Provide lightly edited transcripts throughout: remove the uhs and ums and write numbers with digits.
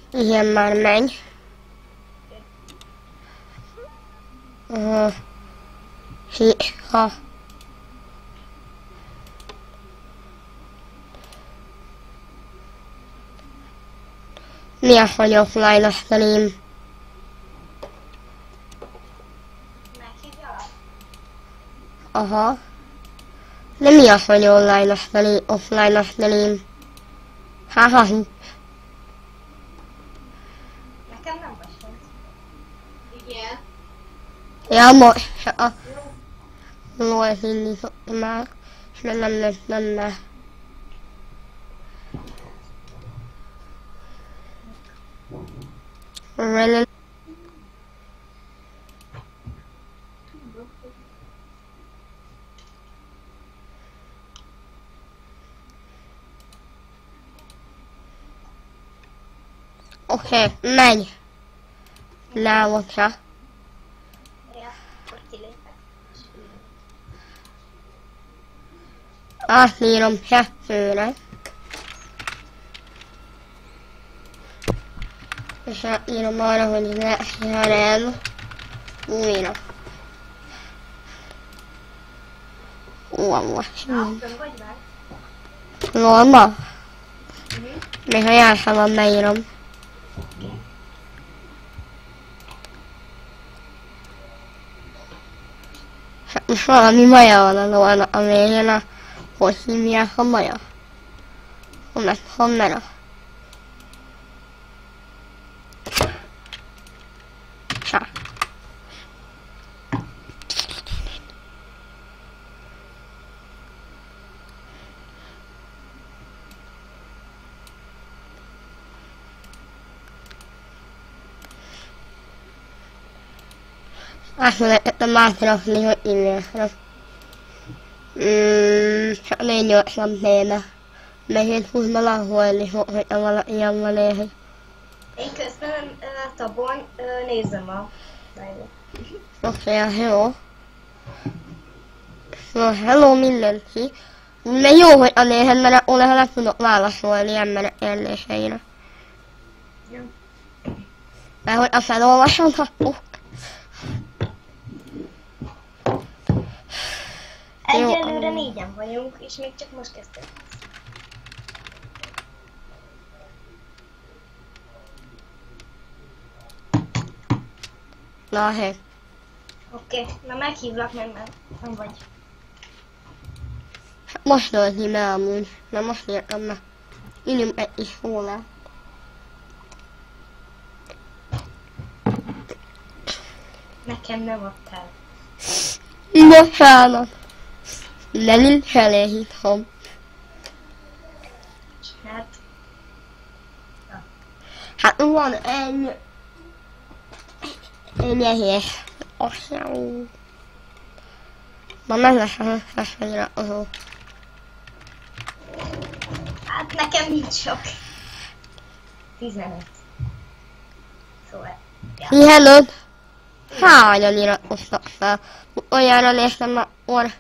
Igen, már megy. Ha. Mi az, hogy offline a stream? Meghívjalak? Aha. De mi az, hogy online a stream, offline a stream? Haha. Nekem nem vagy fent. Igen. Ja, most a volt indítottam már, és nem lett benne. Really? Oké, megy. Lávotja. Ja, akkor kilépek. Átírom 2-re. És átírom arra, hogy lehered újra. Most Fönn vagy már? norma? Még ha jártam, beírom. Most valami maja van a lóna a végén, hogy hívják a maja? Honnan? Csá. Átmenettem átrakni, hogy illésre. Csak 4-8 téne. Megint húz valahol, hogy ilyen van éhes. Én közben tabon nézem a live-ot. Oké, jó. Szóval hello mindenki. De jó, hogy a néhez, mert akkor legalább tudok válaszolni emberek kérdéseire. Jó. Mert hogy azt elolvashatok. Egyelőre 4-en vagyunk, és még csak most kezdtük. Na, hé. Oké, na meghívlak, mert nem vagy. Most öltni be amúgy. Na most írtam be. Írjunk egy is róla. Nekem nem adtál. Bocsánat. De nincs elég itthon. Hát, Hát van egy nehéz. Aztán... Ma meg lesz az összes feliratkozó. hát nekem nincs sok. 15. Szóval, ja. Hihenod? Hányan iratkoztak fel? Olyanra néztem, akkor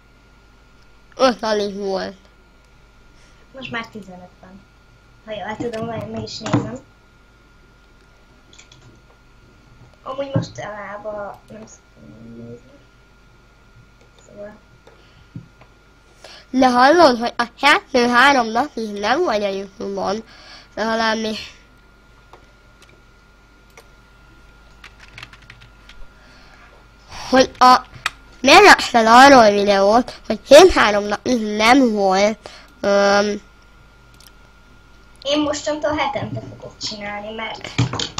5 alig volt. Most már 15 van. Ha jól tudom, meg is nézem. Amúgy mostanában nem szoktam nézni. Szóval... De hallod, hogy a 2-3 napig nem vagy a YouTube-on, de valami... Hogy a... Miért raksz fel arról videót, hogy 2-3 napig nem volt... Én mostantól hetente fogok csinálni, mert...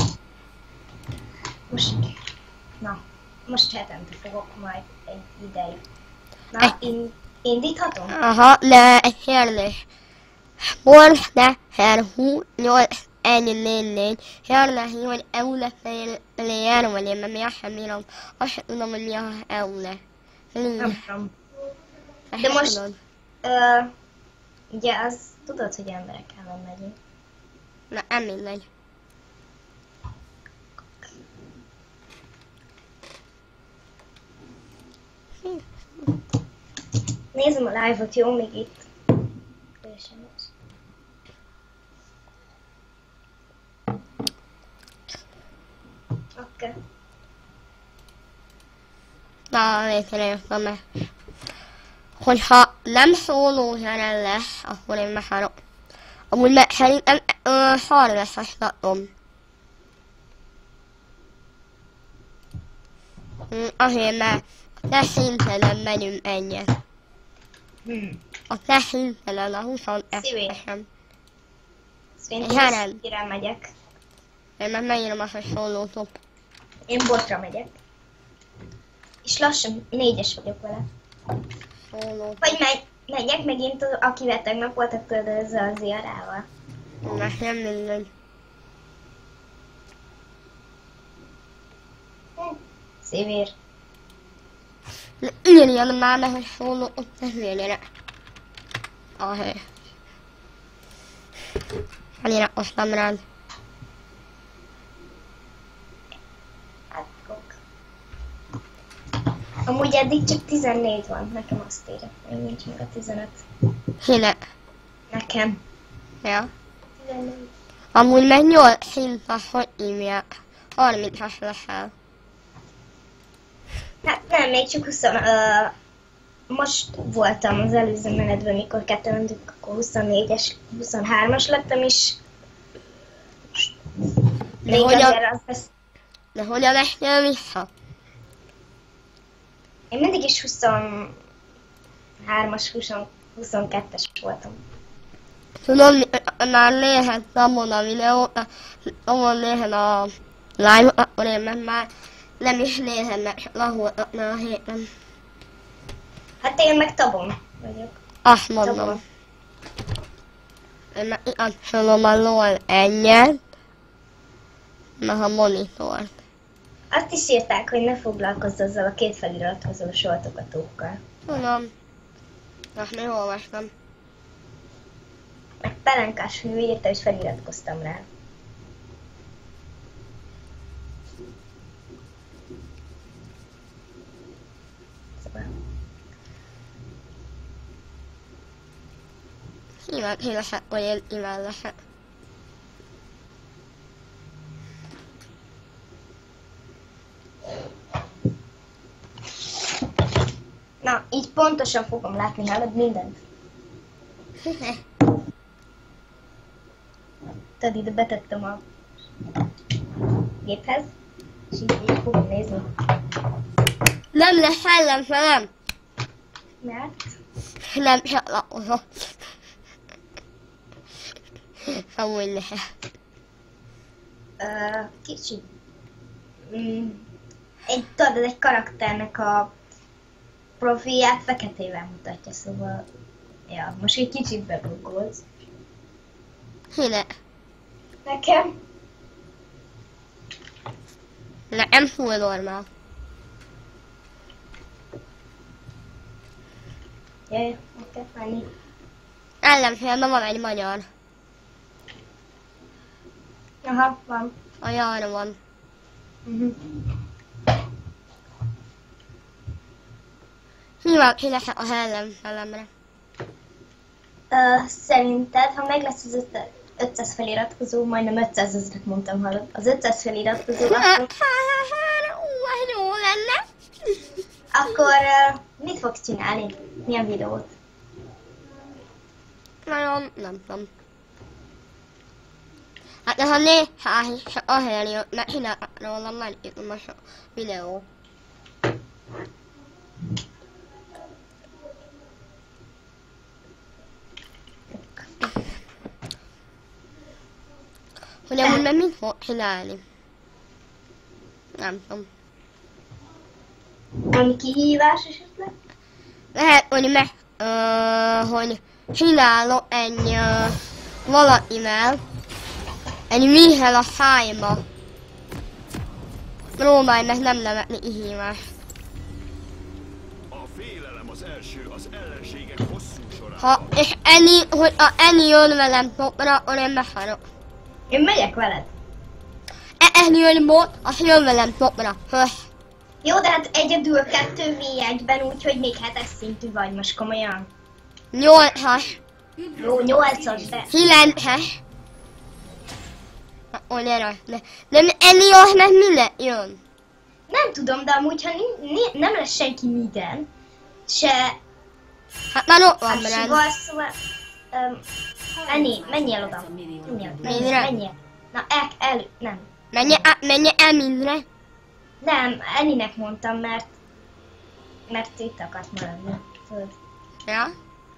Most hetente fogok majd egy ideig. Na, indíthatom? Aha, de egy kérdés. Most ne herhú 8-1-4-4. Kérdezi, hogy EULE-player vagy én, mert mi azt sem bírom. Azt sem tudom, hogy mi az EULE. Nem tudom. Ezt De sem most... tudod. Ugye az tudod, hogy emberek ellen megyünk. Na, nem mindegy. Nézem a live-ot, jó? Még itt. Oké. Na, létrejöttem meg. Hogyha nem szóló zene lesz, akkor én meghárok. Amúgy meg szerintem 30-as latom. Azért, mert a te szintelen megyünk egyet. A te szintelen, a 22-esen. Szerintem kire megyek. Én meg megírom azt, hogy szóló top. Én botra megyek. És lassan 4-es vagyok vele. Szóló top. Vagy megyek megint, akivel tegnap voltak tudod ezzel az Ziarával. Mert nem mindegy. Szívér. Írjad már meg, hogy szóló ott ne hülyére. Ahely. Feliratkoztam rád. Átkok. Amúgy eddig csak 14 van, nekem azt írja. Még nincs meg a 15. Kinek? Nekem. Ja. 14. Amúgy meg 8 szintas, hogy írják. 30-as leszel. Hát nem, még csak 20... most voltam az előző menetben, mikor ketten mentünk, akkor 24-es, 23-as lettem is. Még azért az lesz. De hogyan esnél vissza? Én mindig is 23-as, 22-es voltam. Tudod, már nézhet abban a videót, ahol nézhet a live-ot, akkor én meg már nem is nézem meg, csak lahultatna a héten. Hát én meg tabon vagyok. Azt mondom. Tabon. Én meg kikapcsolom a LOL egyet, meg a monitort. Azt is írták, hogy ne foglalkozz azzal a két feliratkozó soltogatókkal. Tudom. Azt még olvastam. Meg Pelenkás hű írta, hogy feliratkoztam rá. Szóval. Hívesek, hogy én imádlesek. Na, így pontosan fogom látni, hallod mindent. Tudod, ide betettem a géphez, és így fogom nézni. Nem lesz ellenfelem. Mert? Nem csatlakozom. Amúgy lehet. Kicsit. Tudod, egy karakternek a profilját feketével mutatja, szóval... Ja, most egy kicsit bebuggolsz. Kinek? Nekem? Nekem full normál. Jaj, oké, menni. Ellenfélben van egy magyar. Aha, van. A Jara van. Hívesek a ellenfelemre. Szerinted, ha meg lesz az 500 feliratkozó, majdnem 500 ezret mondtam, hallod. Az 500 feliratkozó, Jó lenne. akkor mit fogsz csinálni? Milyen videót? Nagyon nem tudom. Hát ha néha csak ahelyett jött, mert csináltak róla már most a videó. Hogy amúgy meg mit fog csinálni? Nem tudom. Valami kihívás esetleg? Lehet, hogy meg, hogy csinálok egy valakivel, egy Mihály a szájba. Próbálj meg nem nevetni kihívást. A félelem az első az ellenségek hosszú során. Ha, és hogy a Eni jön velem topra, akkor én megharok. Én megyek veled. Eni jön bot, az jön velem topra. Hösz. Jó, de hát egyedül 2v1-ben, úgyhogy még 7-es szintű vagy most komolyan. 8-as. Jó, 8-as, de... 9-es. Akkor gyere. Nem enni meg minden jön. Nem tudom, de amúgy, ha nem lesz senki minden, se Hát már ott van se Brand. van, szóval... Menj el oda. Menj el. Na, nem. Menj el mindre. Nem, Annie-nek mondtam, mert itt akart maradni. Tudod. Ja?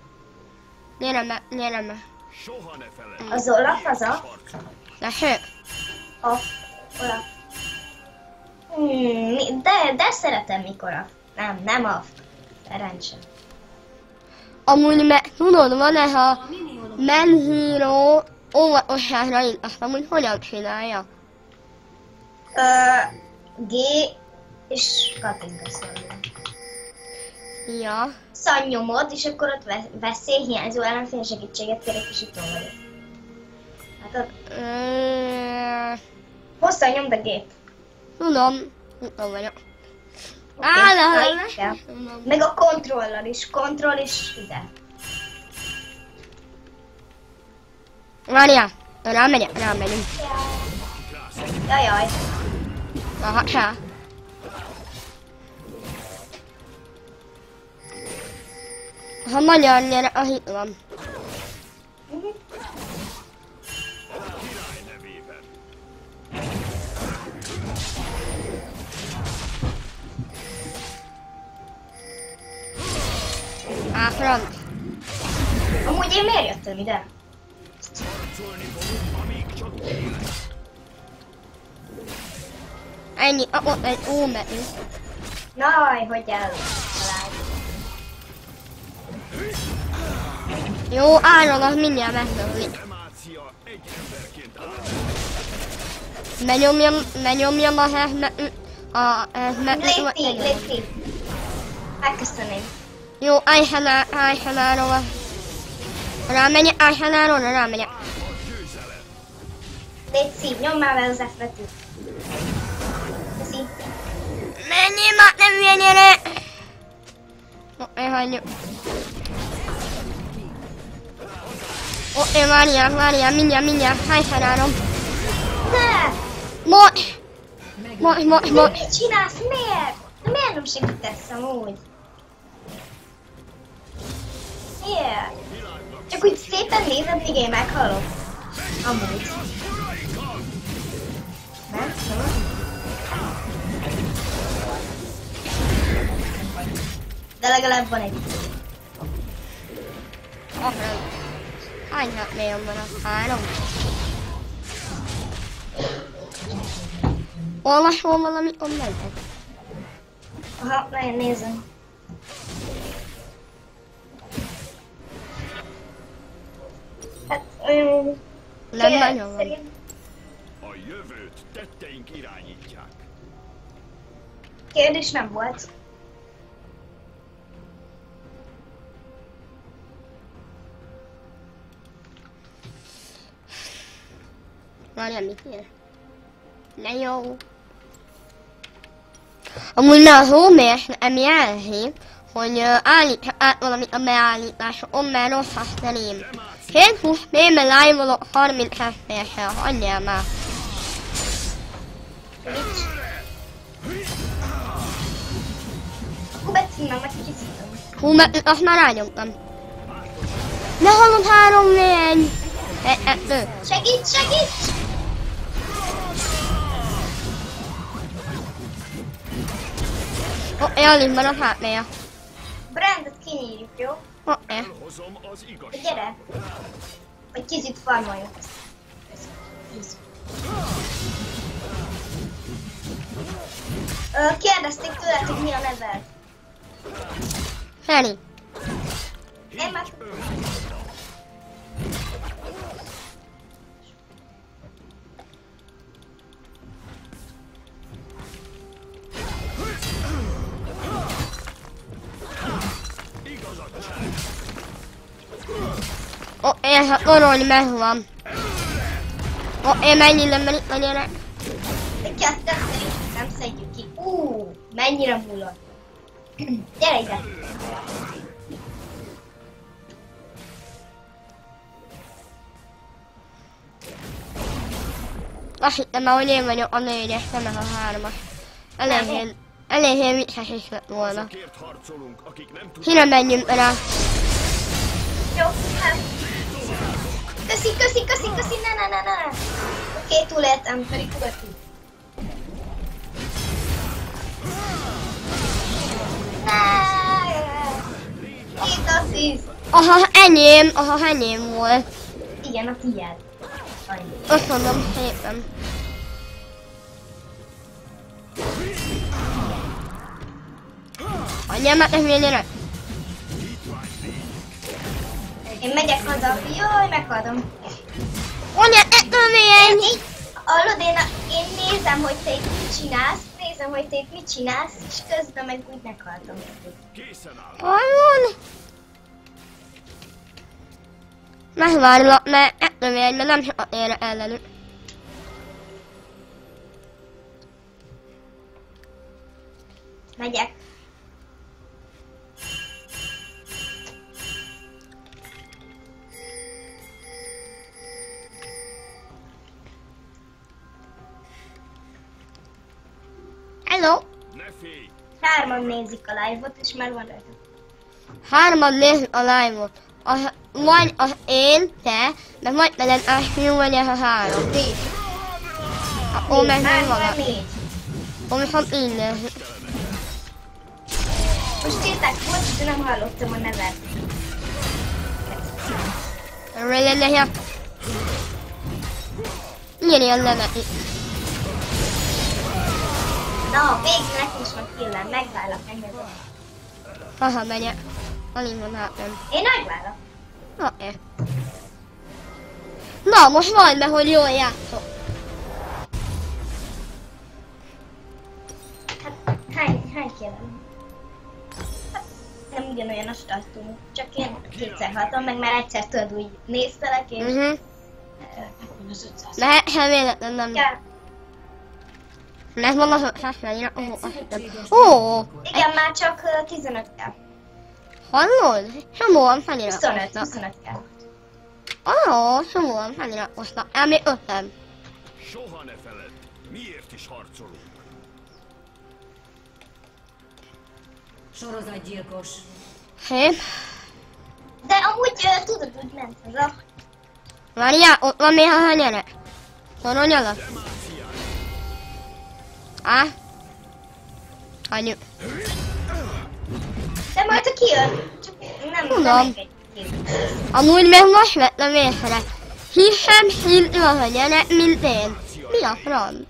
Gyere meg. Soha ne felejtsd. Az Olaf az a... Tessék? Olaf. De szeretem mikor nem Olaf. Rendsen. Amúgy tudod, van-e, ha Menhíró óvatosságra írt, azt amúgy hogyan csinálja? G és kattinka szóljon. Ja. Szannyomod, és akkor ott veszélyhiányzó ellenfél segítséget kérek, és itt vagyok. Hát hosszan nyomd a gép. Tudom vagyok. Meg a kontrollal is, kontroll és ide. Várjál, rámegyünk. Jajjaj. Aha, se. Ha magyar nyere, a hit van. Király nevében. Franc. Amúgy én miért jöttem ide? Harcolni fogunk, amíg csak élek. Ennyi, ott egy ómetű. Naj, hogy el. Jó, állnak, mindjárt megdöglik. Demácia egy emberként áll. Ne nyomjam a Lépti. Megköszönöm. Jó, Eichenáról. Rámegyek, rámegyek. Légy szív, nyomd már vele az F-betűt. Köszi. Menjél már, nem hülye gyere! Hagyjuk. Várjál, mindjárt, Eichenárom. Ne! Most. Mit csinálsz? Miért? Miért nem segítesz amúgy? Miért? Csak úgy szépen nézed, míg én meghalok. Amúgy. Nem? De legalább van egy. Hány hátmélyen van a 3? Olvasol valamit onnan? Aha, nagyon nézem. Hát, Nem nagyon van. A jövőt tetteink irányítják. Kérdés nem volt. Várjál, mit ír? Ne jó. Amúgy ne az ómés nem jelzi, hogy állítsak át valamit a beállításokon, mert rossz a stream. 720 p-ben live-olok 30 FPS-el, hagyjál már. Hú, becímem, meg kiszítom. Hú, mert azt már rányomtam. Ne hallod 3-4! Segíts! Alig van a hátmélye. Brandet kinyírjuk, jó? Elhozom az igazságot. Gyere! Vagy kicsit farmoljuk. Kérdezték tőled, hogy mi a neved. Feri. Én már... Én hát torolni megvan. Én mennyire itt van gyere. Kettőt nem szedjük ki. Mennyire múlott. Gyere ide. Azt hittem már, hogy én vagyok a 4-es, nem ez a 3-as. Eléggé vicces is lett volna. Azokért harcolunk, akik nem tudnak. Híre menjünk rá. Jó, hát. Köszi, ne. Oké, túléltem, pedig követi. Két assziszt. Aha, enyém volt. Igen, a tiéd. Annyi. Azt mondom szépen. Anyám, hát ez mennyire? Én megyek haza. Jaj, meghaltam. Anyám, ettől milyen? Hallod, én nézem, hogy te itt mit csinálsz, és közben meg úgy meghaltam. Készen áll. Hallod? Megvárlak, mert ettől milyen, mert nem sokat ér ellenük. Megyek. Hello! Ne félj! 3-an nézik a live-ot, és már van rajta. 3-an nézzük a live-ot. Vagy az én, te, meg vagy velem ásfiú, vagy ez a 3. 4. Akkor meg nem van. 4. Akkor viszont így nézzük. Most írták volt, de nem hallottam a nevet. Really nehéz. Írja a nevet itt. Na, végre nekem is van killem, megvállalak, megnézem. Haha, megyek. Alig van hátam. Én megvállalak. Oké. Na, most mondd be, hogy jól játszok. Hát, hány killem? Hát, nem ugyanolyan a startunk, csak én kétszer haltam, meg már egyszer tudod úgy néztelek, és... Az 500. Lehet, sem véletlen nem. Ja, Mert van az 500 mennyire. Ó, igen, már csak 15 kell. hallod? Somóan felira. 25 kell. Ó, somóan feliratkoztak. Elmi 5-en. Soha ne feledd, miért is harcolunk. Sorozatgyilkos. Szép. De amúgy tudod, úgy ment haza. Várjál, ott van még a gyerek. Toronyala? Á? Hagyjuk. De majd ha kijön, csak nem Tudom. engedj ki. Amúgy meg most vettem észre. Hiszen szintű az a gyerek, mint én. Mi a franc?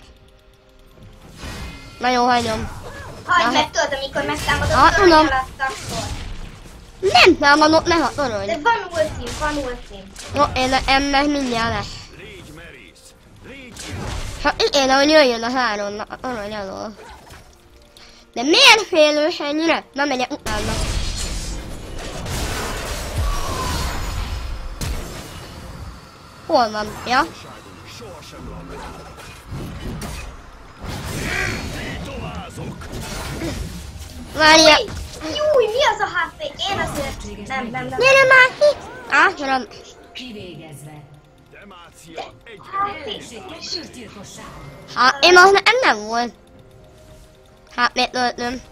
Na jó, hagyom. Hagyd meg, tudod, amikor megtámadod Ah, a torony tudom. alatt, akkor. Nem támadott meg a torony. De van ultim. Jó, én ennek mindjárt lesz. Légy merész, légy Csak így kéne, hogy jöjjön a 3 a torony alól. De miért félős ennyire? Na megyek utána. Hol van? Ja? sohasem lammet. Továzzok! Várja. Júj, mi az a HP? Én azért... Nem. Gyere már ki! Átran. Kivégezve. Demácia egy Ellenséges gyilkosság. Hát én az nem volt. Hát miért töltöm?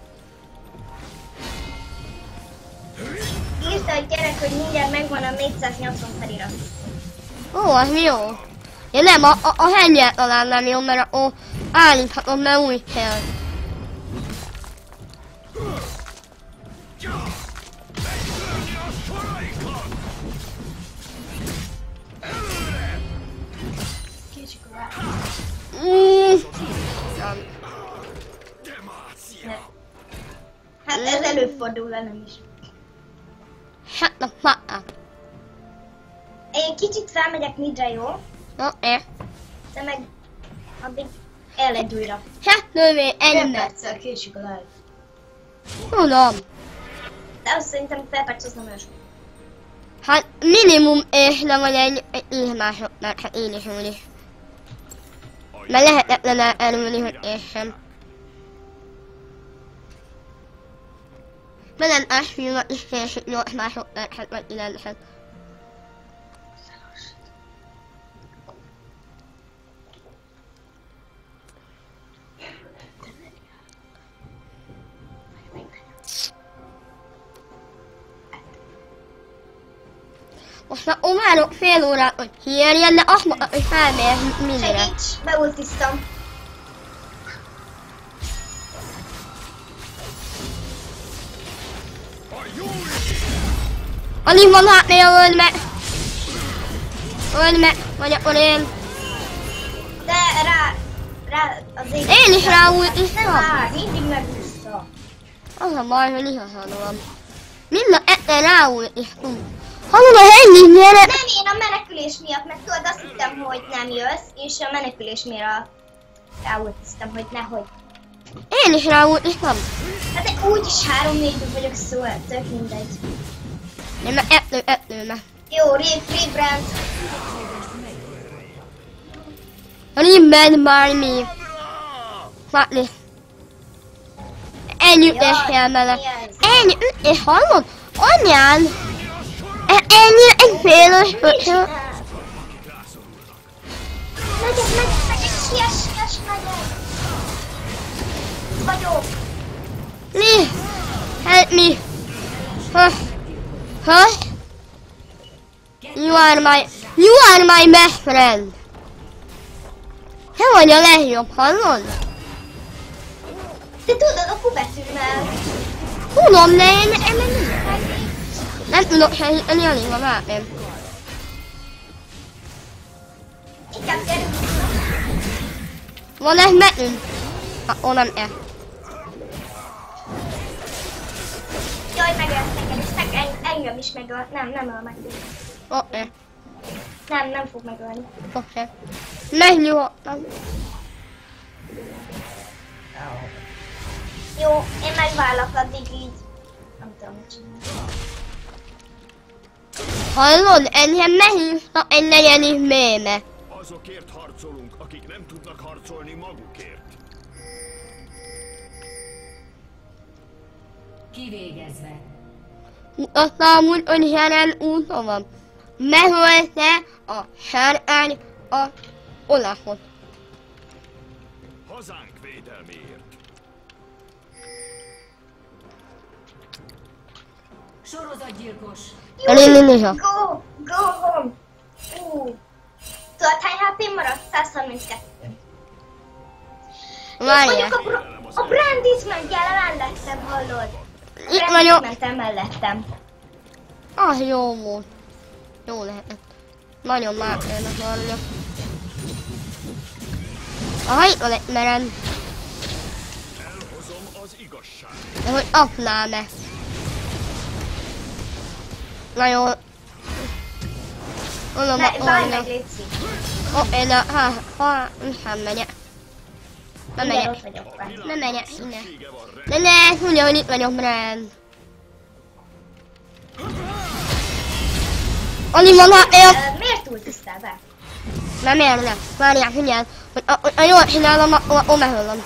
Írta egy gyerek, hogy mindjárt megvan a 480 felirat. Ó, az mi jó. Ja nem, a hengyel talán nem jó, mert akkor állíthatom, mert úgy kell. Megtörni a soraikat! Demácia! Hát ez előfordul velem is. Hát a fáa. Én kicsit felmegyek midre, jó? Oké. De meg addig el egy újra. Hát nővé, 5 ennyi. perccel késik a live. Tudom. De azt szerintem fél perc az nem olyan sok. Hát minimum és nem vagy egy 10 másodperc, hát én is úgyis. Mert lehetetlen elülni, hogy én sem. Velem ásfilmat is késik 8 másodpercet vagy 9-et. Most már várok fél órát, hogy kiérjen, de azt mondta, hogy felmér mindenre. Segíts, beultiztam. Alig van látni, öld meg! Öld meg, vagy akkor én. De rá azért... Én is Nem ráultiztam. már, mindig megúszta. Az a baj, hogy igazad van. Mind a ketten ráultiztunk. Hallod a ennyi gyere! Nem, én a menekülés miatt, mert tudod, azt hittem, hogy nem jössz, és a menekülés miatt ráultiztam, hogy nehogy. Én is ráultiztam. Hát de úgyis 3-4-ben vagyok, szóval tök mindegy. Én meg ettőme. Jó, rebrand. Rimben bármi. Látni. Ennyi ütéssél bele. Ennyi ütés, hallod? Anyán! Ennyi egy félős pöcső. Megyek, siess, megyek. Vagyok. Mi? Help me. Huh? You are my best friend. Te vagy a legjobb, hallod? Te tudod a kubetűmmel. Tudom, de én nem tudok segíteni, alig van látném. Inkább gyerünk. Van egy betűn? Akkor nem el. Jaj, megölt neked, és engem is megölt. Nem öl meg. Oké. Nem fog megölni. Oké. Megnyugodtam. Jó, én megvárlak addig így. Nem tudom, mit csinálni. Hallod? Engem meghívtak egy negyedik méme. Azokért harcolunk, akik nem tudnak harcolni magukért. Kivégezve. Mutattam úgy, hogy Heren úton van. Megölte a Heren a Olafot. Hazánk védelméért. Sorozatgyilkos. Néha. Go home. Tudod, hány HP maradt? 132. Várjál. A Brandis mentjel mellettem, hallod? Itt vagyok. Mentem mellettem. Ah, jó volt. Jó lehetett. Nagyon másfélnek vagyok. Aha, itt van egy meren. Elhozom az igazságot. De hogy apnál-e? Na jó. Mondom, Várj meg, Léci. Oké, de nem megyek. Nem Igen, megyek. ott vagyok már. Nem megyek innen. Szüksége van rá. Ne, tudja, hogy itt vagyok, Brand. Alig van hát Miért ultiztál be? nem érne. Várjál, figyeld. Hogy jól csinálom, akkor megöllöm.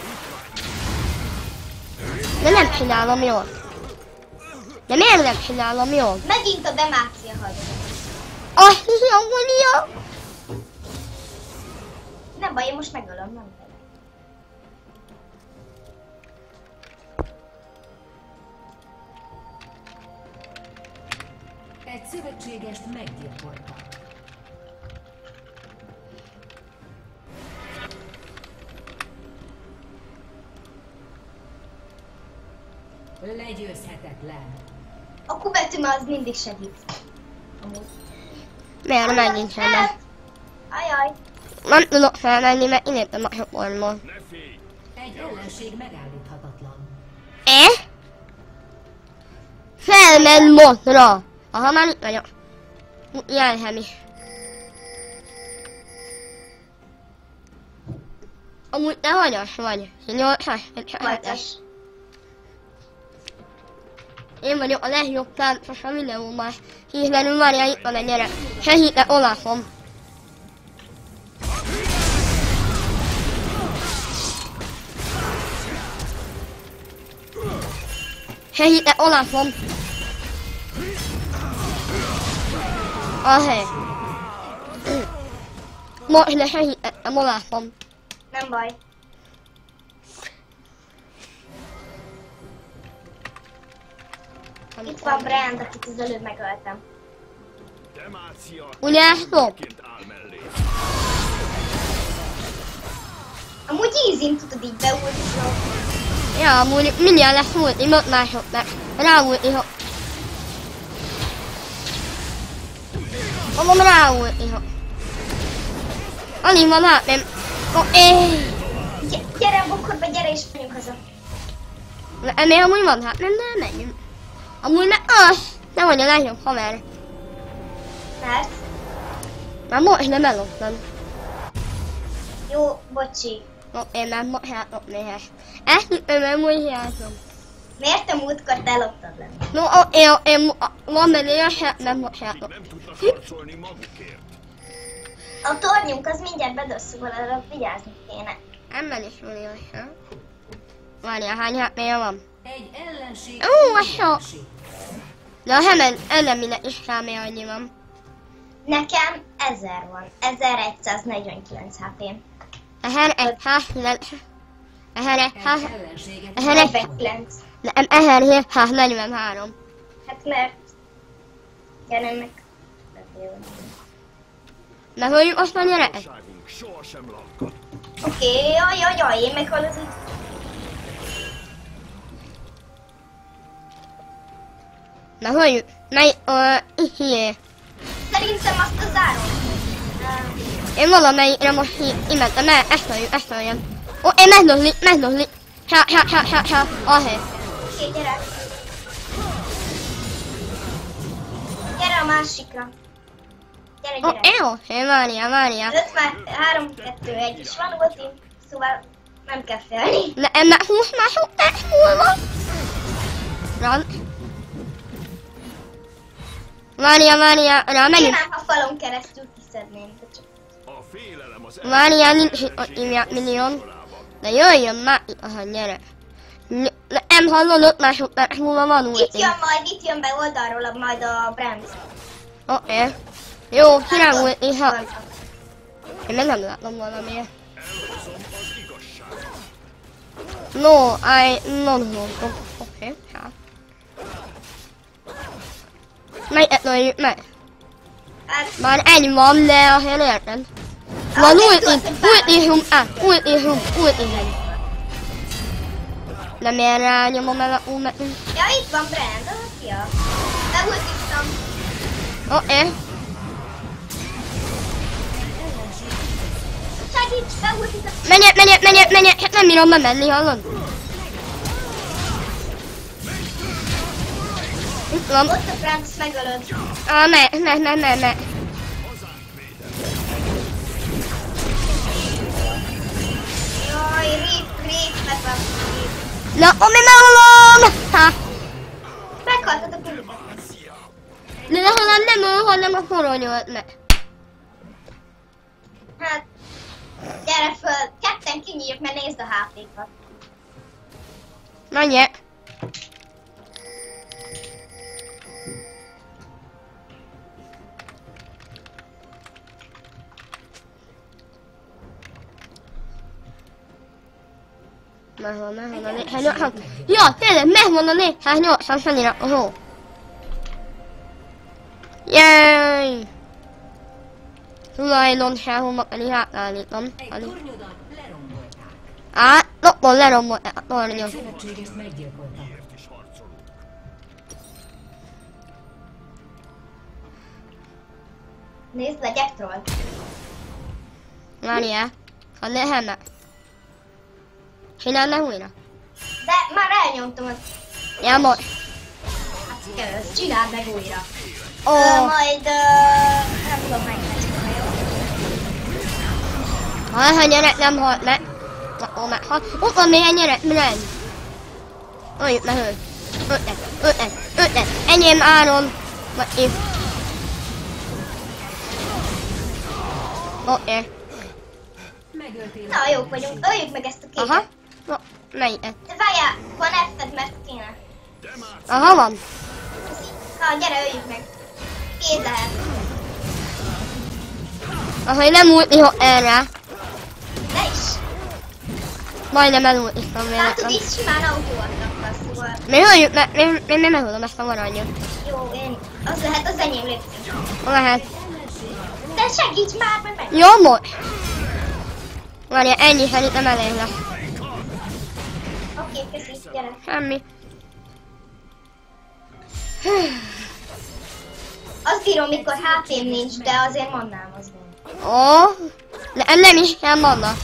De nem csinálom jól. De miért nem csinálom jól? Megint a demácia hallod. Azt hiszem, hogy jó. Nem baj, én most megölöm, nem baj. Egy szövetségest meggyilkoltak. Legyőzhetetlen. A kubetűm az mindig segít. Amúgy. Miért megint sem lesz? Ajaj. Nem tudok felmenni, mert én éppen a sokorból. Ne félj! Egy ellenség megállíthatatlan. Felment motra. Aha, már itt vagyok. Jelhem is. Amúgy te hanyas vagy? 8-as? Voltas. Én vagyok a legjobb táncos a videóban. Hízlenül várjál, itt van egy gyerek. Segítek Olafom. Segítek Olafom. Ahely. Most de segítettem Olafom. Nem baj. Itt van Brand, akit az előbb megöltem. Te Demácia Ugye? Jó. ként áll mellé. Amúgy easy-n tudod így beúzni. Ja, amúgy mindjárt lesz ulti, 5 másodperc. Ráulti, Mondom, ráulti, Alig van hát, nem. Gyere a bokorba, gyere és menjünk haza. Még amúgy van hát, nem menjünk. Amúgy nem vagy a legjobb haver. Mert? Már most nem elloptam. Jó, bocsi. Én már most ellopni ezt. Ezt hittem, nem úgy hiányzom. Miért te múltkor te loptad le? No, én van benne, nem most elloptam. Nem tudnak harcolni magukért. A tornyunk az mindjárt bedössz, szóval arra vigyázni kéne. Ember is van ilyen sem. Várjál, hány hátméja van? Egy ellenség Ó, az sok. esik. De a hemen ellenminek is rámér annyi van. Nekem 1000 van. 1149 HP-m. Eher egy házlet. Eher egy Egy ház... ellenséget Eher egy... 49. Nem, eher 743. Hát mert... Jelennek. De hogy azt mondja rá? Ságunk sohasem lankad. Oké, jaj, én meghalozom. De hogy... Mely... Hié. Szerintem azt a záron. Én valamelyikre most imentem el, ezt olyan. Ó, én megnozli. Ha, ahely. Oké, gyere. Gyere a másikra. Gyere, Ó, gyere. jó, várjál. 5 már 3, 2, 1 is van ultim, szóval nem kell félni. De ennek 20 másodperc múlva. Rand. Várjál, rámenjünk. Nyilván, ha falon keresztül kiszedném, de csak... A félelem az Várjál, nincs itt, hogy hívják millión. De jöjjön már, aha, gyere. Nem hallod, 5 másodperc múlva van ulti. Itt jön be oldalról majd a Brand. Oké. Jó, király ulti, ha. Én meg nem látom valamiért. elhozom az igazságot. No, I non. Oké, hát. Melyiket lőjük meg? Hát, Már egy van, de azért érted. Van ultihum. De miért rányomom el a ulmetünk? ja, itt van Brand, ja. Beultiztam. Oké. Segíts, beultiztam. Menjek, hát nem bírom bemenni, hallod? Itt van. Ott a Brand, megölöd. Meg. Jaj, rip, megvan. Na, ami meghalom! Ha! Meghaltad a kulikat. De legalább nem ő, hanem a forró meg. Hát, gyere föl, ketten kinyírjuk, mert nézd a HP-kat. Menjek. Megvan a 480. Ja, tényleg, megvan a 480 annyira. Ohó. Jaj! Tulajdonságomat pedig átállítom. Egy tornyodat lerombolták. Lopon lerombolták a tornyot. Szövetségest meggyilkoltak. Miért is harcolunk? Nézd, legyek troll. Várjál. Ha lehetne. Csináld meg újra. De már elnyomtam azt. Ja, most. Hát kösz, csináld meg újra. Ó, Majd, nem tudom megcsinálni, jó? ha a gyerek nem halt meg. Ó, meghalt. Ott van még egy gyerek, mi lenn? Öljük meg őt. Ötlet. Enyém Áron. Vagy én. Oké. Megöltél. Na, jók vagyunk, öljük meg ezt a képet. Aha. No, melyiket? De várjál, van F-ed, mert kéne. Aha, van. Na, gyere, öljük meg. Két lehet. Ahogy nem útni erre. De is. Majdnem elútiztam Látod, véletlen. így simán autóval kapsz, szóval. volt. Mi halljuk, mert én nem elhúzom ezt a varanyot. Jó, én... Az lehet az enyém lépni. Lehet. De segíts már, mert meg... Jó, most. Várja, ennyi szerintem elég lesz. Oké, köszi, gyere. Semmi. Azt bírom, mikor HP-m nincs, de azért mannám az van. Ó, de nem is kell manna.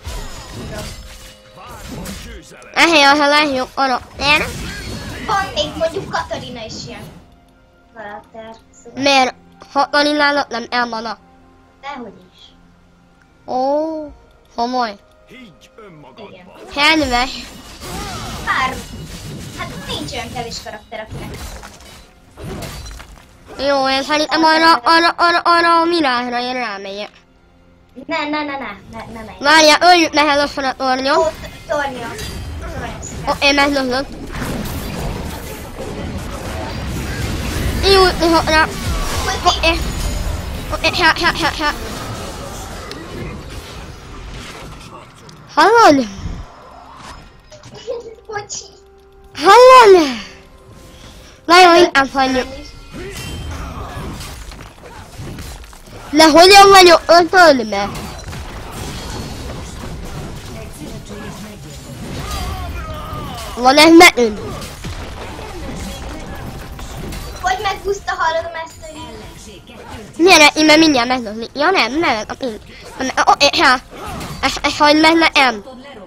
Ehhez a legjobb arra. Van még mondjuk Katarina is ilyen karakter. Szóval Miért? Hatarinának nem elmana. dehogy is. Ó, komoly. Higgy önmagadba. Igen. Kedves. Bár, hát nincs olyan kevés karakter, akinek. Jó, én szerintem arra a mirázsra én rámegyek. Ne menj. Várja, öljük meg először a tornyot. Ó, tornya. Ó, én meglökök. Jó, rá. Hallod? Bocsi. Hallod? Nagyon inkább hagyjuk. De hogyan vagyok ötölve? Van ez metünk? Hogy megúszta, hallod ezt a Gyere, én mindjárt meglökni. Ja nem, ezt hagyd meg nekem.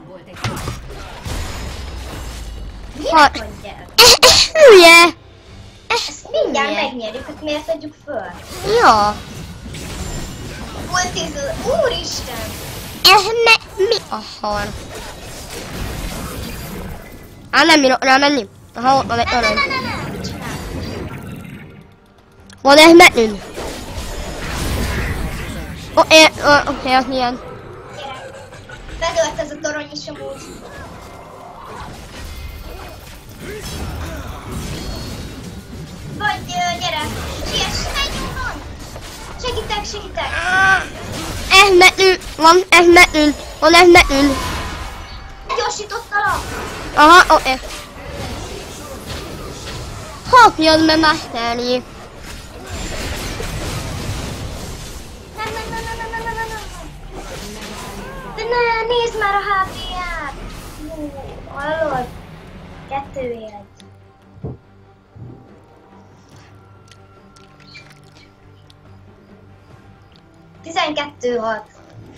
Miért mondják? Hülye! Ezt mindjárt megnyerjük, hogy miért adjuk föl. Ja. Volt 10, úristen! Ez mi a szar? Á, nem bírok rá menni. Ha ott van egy arany. Ne, csinálj! Van ez metünk? Oké, az milyen. Gyere! Bedölt ez a torony is amúgy. Vagy, gyere! Siess, menj onnan! Segítek! Ez metünk, ez metünk, van ez metünk. Gyorsítottalak! Aha, oké. Kapjad meg Mastery. Nem. De ne, nézd már a HP-ját! Hallod? 2-1. (12-6).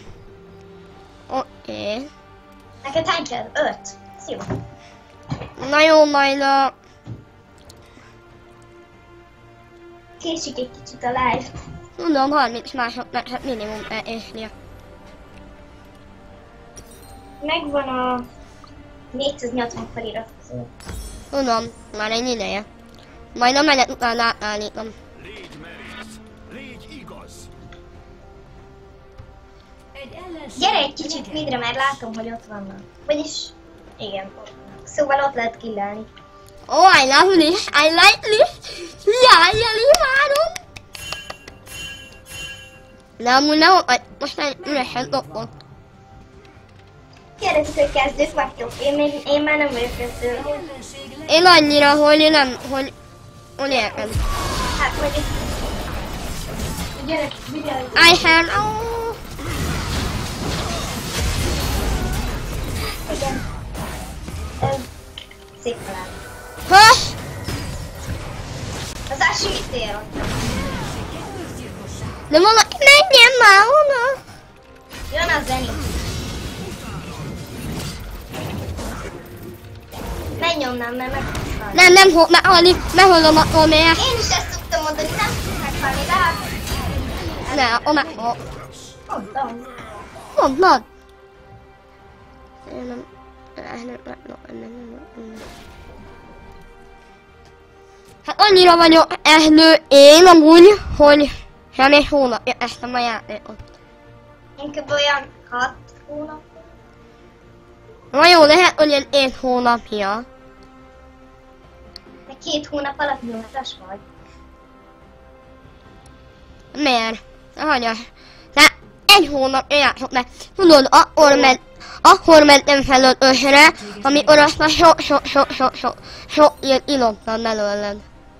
Oké. Neked hány kell? 5. Jó. Na jó, majd a... Késik egy kicsit a live. Tudom, 30 másodpercet minimum elésnie. Megvan a 480 feliratkozó. Tudom, már egy ideje. Majd a menet után átállítom. Légy merész. Légy igaz. Egy ellenség. Gyere egy kicsit midre, mert látom, hogy ott vannak. Vagyis, igen, ott vannak. Szóval ott lehet killelni. Oh, I love this, I like this. Jaj, imádom. De amúgy nem ott, most már üresen dobom. Kérdezik, hogy kezdők vagytok. Én már nem vagyok kezdő. Én annyira, hogy nem, hogy értem. Hát mondjuk... Gyere, vigyázz! I have... Oh. Igen. Szép talán. Ha? Az Asi mit ér ott? De valaki menjen már oda. Jön a Zeni. Menj onnan, mert meghalni. Nem fog meghalni, meghallom attól miért. Én is ezt szoktam mondani, nem fog meghalni, de hát... Ne, akkor meghal. Mondtam. Mondod? Hát annyira vagyok ehlő én amúgy, hogy sem egy hónapja estem a játékot. Inkább olyan 6 hónap. Na jó, lehet, hogy ilyen 1 hónapja. De 2 hónap alatt 8-as vagy. Miért? Hagyja. Tehát 1 hónapja játszok meg. Tudod, Akkor mentem fel az ösre, amikor azt a sok ilyen ilottam belőled.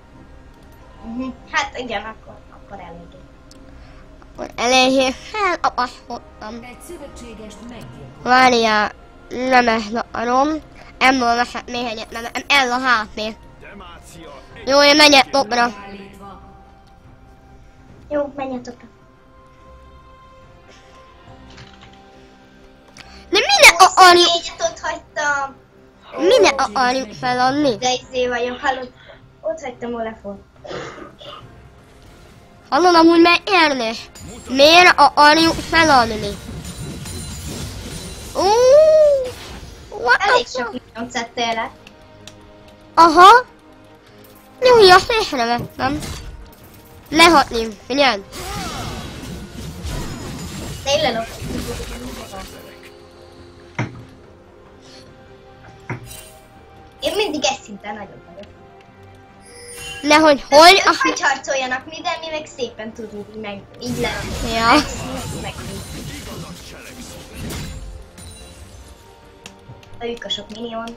Hát igen, akkor eléggé. Akkor eléggé felapaszkodtam. Egy szövetségest meggyilkolt. Várjál, nem ezt akarom. Ebből veszek még egyet, mert nekem ez a HP. Demácia Jó, én megyek topra. Állítva. Jó, menjetek. De minek akarjuk, Négyet ott hagytam. minek akarjuk feladni? De izé vagyok, hallod? Ott hagytam Olafot. Hallod, amúgy megérni? Miért akarjuk feladni? What Elég the sok milliót szedtél le. Aha. Jó, azt észrevettem. Lehatni, figyeld. Tényleg. Én mindig egy szinten nagyobb vagyok. Nehogy Ők hogy? hogy harcoljanak mi, de mi meg szépen tudunk így lerakni. Ja. Meg ők a sok milliónt.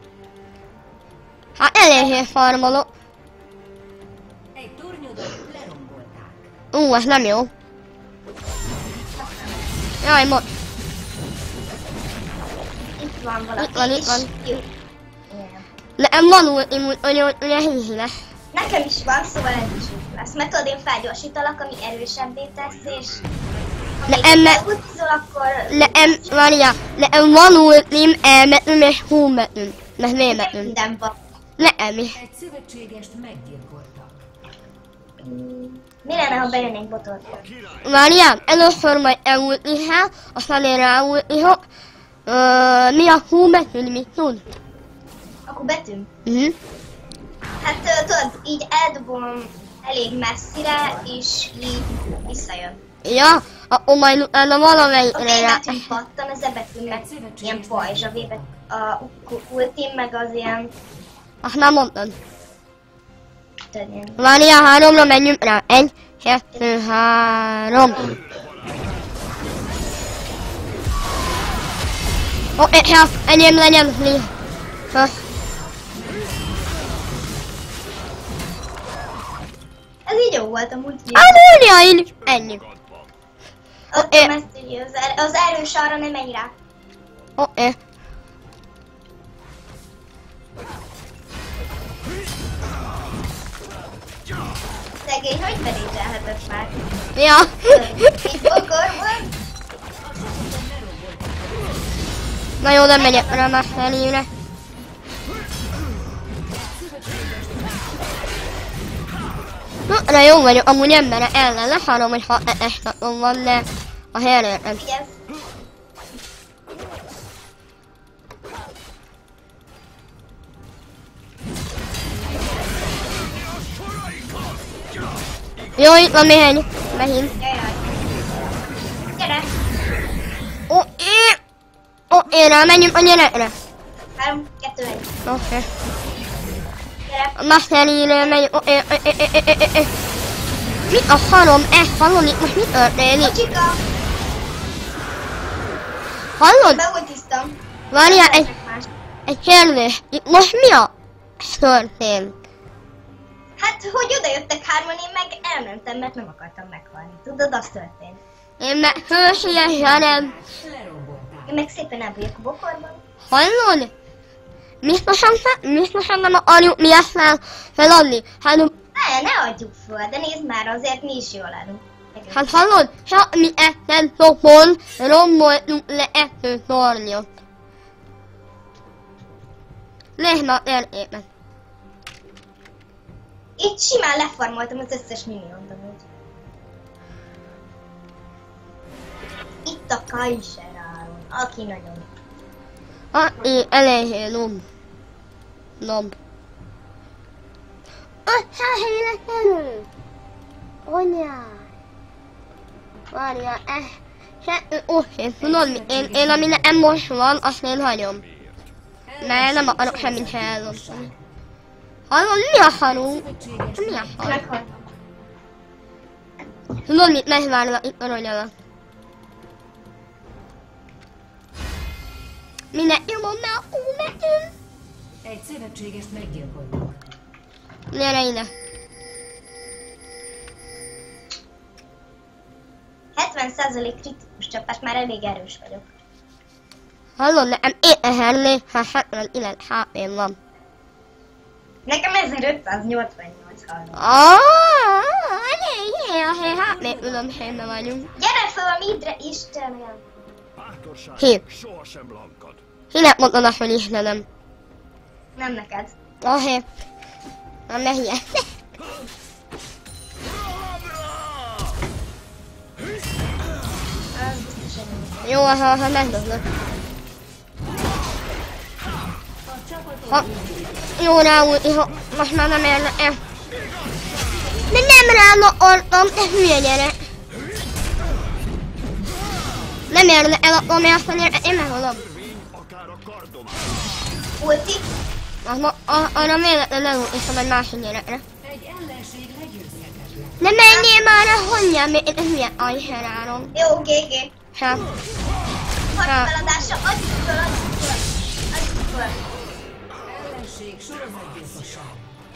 Hát eléggé farmolok. Egy tornyodat lerombolták. Ez nem jó. Jaj, most. Itt van valaki. Itt van, itt és van. jó. Igen. Nekem van ultim, ugye híhíne. Nekem is van, szóval ez is úgy lesz. Mert tudod, én felgyorsítalak, ami erősebbé tesz, és De ha emme- még ultizol, akkor Nekem van ultim, elmetünk és húmetünk. Mert németünk. minden van. Nekem is. Egy szövetségest meggyilkoltak. Mi lenne, ha bejönnénk botolba? Várjál, először majd elultihál, aztán én ráultihok. Mi a húmetünk, mit tud? Akkor betűn. Hát tudod, így eldobom elég messzire, és így visszajön. Ja, akkor majd utána valamelyikre A rá. V-betűn pattam, ez a betűn meg ilyen pajzs, a ultim meg az ilyen, Azt nem mondtad. tudod, ilyen. Várjál, 3-ra menjünk rá. 1, 2, 3. Oké, enyém legyen, please. Ez így jó volt amúgy. Amúgy ennyi. Ott Oké. a messziri, az erős arra nem menj rá. Oké. Szegény, hogy berédzselhetett már? Ja. Így bokorban. Na jó, nem megyek rá más felére. Na jó vagyok, amúgy embere ellen leharom, hogy 6 esnatom van, de a helyre nem. Vigyázz. Jó, itt van még egy. Megint. Jajjaj. Gyere. Oké, rámenjünk a gyerekre. 3, 2, 1. Oké. Gyere. A masterire megyünk. Oké. Mi a harom? Hallod, itt most mi történik? Csika. Hallod? Beultiztam. Várjál, Más. egy kérdés. Itt most mi a történt? Hát, hogy oda jöttek hárman, én meg elmentem, mert nem akartam meghalni. Tudod, az történt. Én meg hősiesen nem. Lerombolták. Én meg szépen elbújok a bokorban. Hallod? Biztosan nem akarjuk mi ezt feladni. Ne adjuk föl, de nézd már, azért mi is jól állunk. Hát hallod? Csak mi etten topon romboltunk le ettől tornyot. Nézd már értéket. Itt simán lefarmoltam az összes miniont amúgy. Itt a Kaiser Áron, aki nagyon... Aki eléggé Nom. Helyre kerül! Anyád! Várjál, én tudod mi? Én ami nekem most van, azt én hagyom. Mert nem akarok semmit se elrontani. Hallod, mi a halunk? Mi a hal? Meghaltam. Tudod mit, megvárlak itt a rogyalat. Minden nyomom már megyünk. Egy szövetségest meggyilkoltak. Gyere ide. 70% kritikus csapás, már elég erős vagyok. Hallod, nekem 7470 HP van. Nekem 1588 hallom. Elég HP különbségben vagyunk. Gyere fel a midre, Istenem! Bátorság Hé. sohasem lankad. Kinek mondod azt, hogy Istenem? Nem neked. Ahé. Nem ne hülye. Az biztos, hogy nem. Jó, ha megdoblok. Jó, ráúlni, most már nem érne el. De nem ránaoltam, te hülye gyerek. Nem érne el a mert azt én meghalom. Akár a kardom. Ulti? Arra véletlenül elúltam egy másik gyerekre. Egy ellenség legyőzhetetlen. De menjél már a honnyám, én hülye ajherárom. Jó, GG. Sem. Hat feladása, adjuk föl. Adjuk föl. Ellenség sorozatgyilkosság.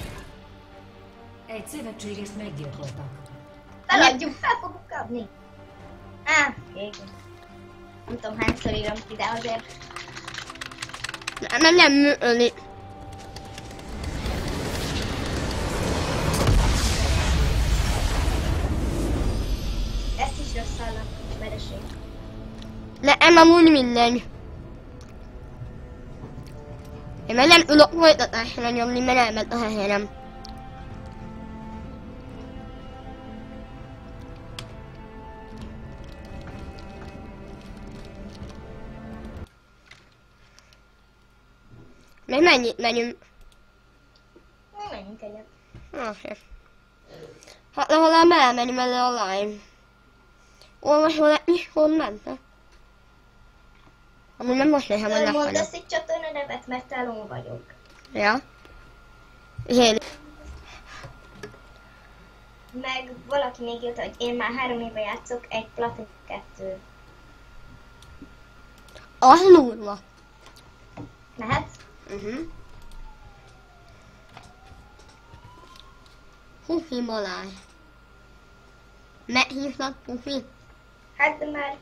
Egy szövetségest meggyilkoltak. Feladjuk, fel fogunk adni. GG. Nem tudom hányszor írom ide azért. Nem működik. Ezt is rossz hallom, vereség. Nekem amúgy mindegy. Én már nem ülök folytatásra nyomni, mert elment a helyem. Még mennyit megyünk? Mi menjünk egyet. Oké. Hát legalább elmenni mellé a live. Olvasol egy is, hol mente? Amúgy nem most néha, hogy Mondasz egy csatorna nevet, mert telón vagyok. Ja. Én. Meg valaki még írta, hogy én már 3 éve játszok egy Platin 2. Az durva. Mehet? Pufi Balázs. Meghívnak Pufi? Hát de már...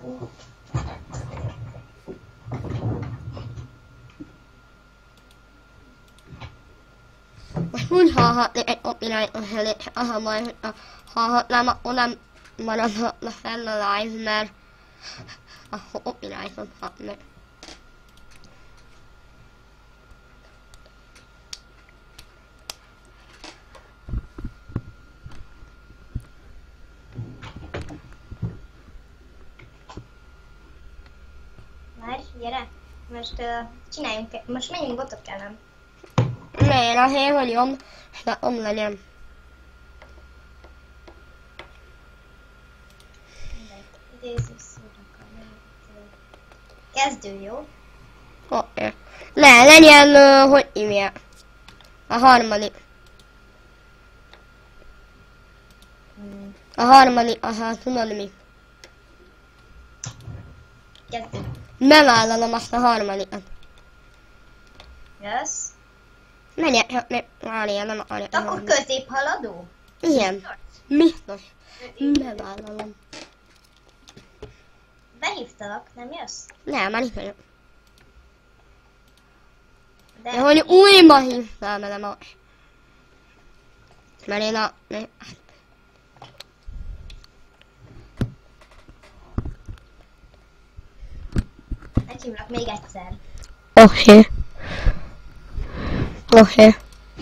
Most úgy hallhatnék egy copyrightos elég, az a baj, hogy hallhatnám, akkor nem maradhatna fenn a live, mert akkor copyrightot hatnék. Már, gyere. Most csináljunk, most menjünk botot kell, nem? Miért azért, hogy jobb, slatom legyen. Kezdő, jó? Oké. Ne, legyen, hogy hívják. A harmadik. A harmadik, aha, tudod mi? Kezdő. Bevállalom azt a harmadikat. Jössz? Menjek, csak még várjál, nem akarja. Akkor középhaladó? Igen. Biztos. Bevállalom. Behívtalak, nem jössz? Nem, már itt vagyok. De De hogy újra hívtál vele most. Mert én a... meghívlak még egyszer. Oké. Oké.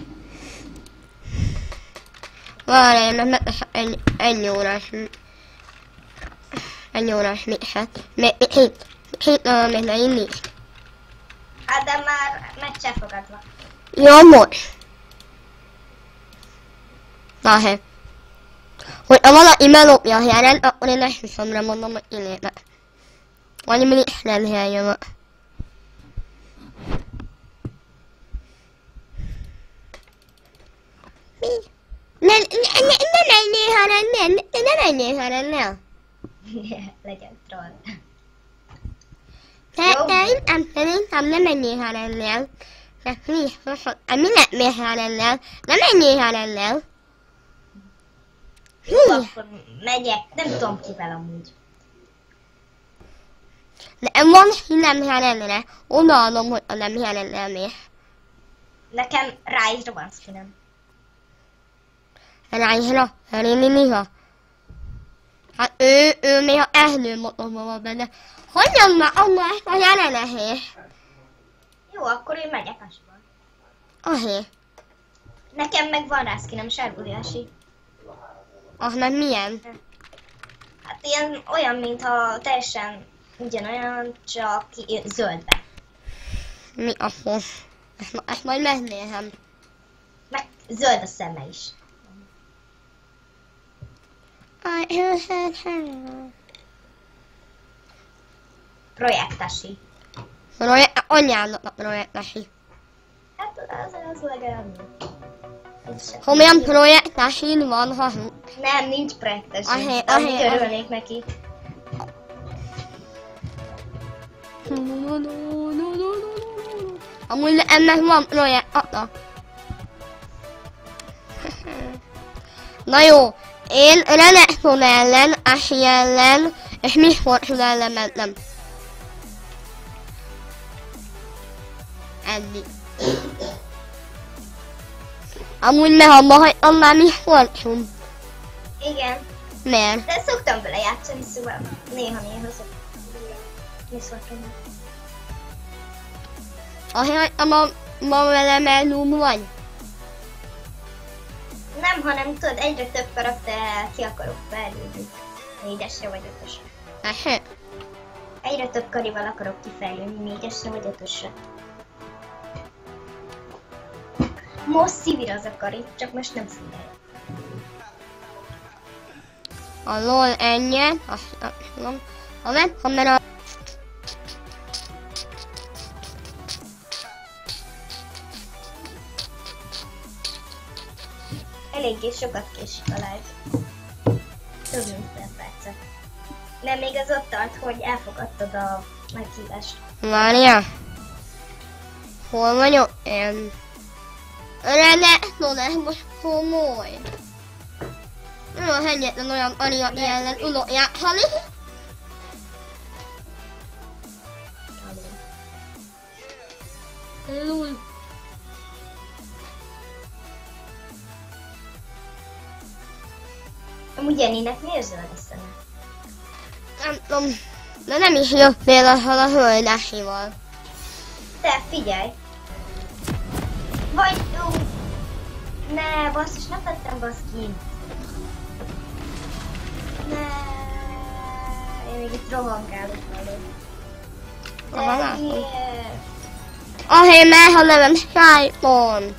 Várjál, mert megteszek ennyi órás... Ennyi órás mixet. Még ne inni. Hát de már meccsel fogadva. Jó, most. Várjál. Hogy ha valaki melopja a jelen, akkor én esküszömre mondom, hogy innélek. Vagy mindig nem jövök. Mi? Ne menjél, ha rendnél! Ne menjél, ha rendnél! Legyen troll. Szerintem nem menjél ennél. Mi nem mész ennél? Nem menjél ennél. Jó, akkor megyek. Nem tudom kivel amúgy. Nem van, hogy nem jelenre. Odaadom, hogy nem jelenre mész. Nekem Rise-ra van skinem. Rányra, néha. Hát ő még a előmotorban van benne. Hogyan már annál a jelenehé? Jó, akkor én megyek ásban. Ahé. Nekem meg van rá skinem, sárguliási. Az meg milyen? Hát ilyen olyan, mintha teljesen ugyanolyan, csak zöldbe. Mi a fosz? Ezt majd megnézem. Meg zöld a szeme is. Projektasi. Anyának a projektasi. Hát az legalább. Ha milyen projektasi van, ha... Nem, nincs projektasi. Ahé, Amúgy örülnék neki. Amúgy ennek van projektata. Na jó, én Renekton ellen, Asi ellen, és Misfortune ellen mentem. Ennyi. Amúgy mehamma hagytam már Misfortune. Igen. Miért? De szoktam vele játszani, szóval néha szoktam. Misfortune. Azért hagytam ma vele, mert noob vagy. Nem, hanem tudod, egyre több karakterrel ki akarok fejlődni. 4-esre vagy 5-ösre. Tessék? Egyre több karival akarok kifejlődni, 4-esre vagy 5-ösre. Most szívir az a kari, csak most nem figyelj. A LOL ennyi, azt tudom. A webkamera... Eléggé sokat késik a live. Több mint 5 percet. Nem, még az ott tart, hogy elfogadtad a meghívást. Várja. Hol vagyok én? Renekton, ez most komoly. Nem az egyetlen olyan Aria ellen tudok játszani. Lul. Amúgy Jennynek miért zöld a szeme? Nem tudom. De nem is jött például a hölgyásival. Te figyelj! Vagy ne, basszus, nem vettem baszki. Ne, én még itt rohangálok velük. Aha, De látom. miért? Ahely, mert ha nevem Sájton.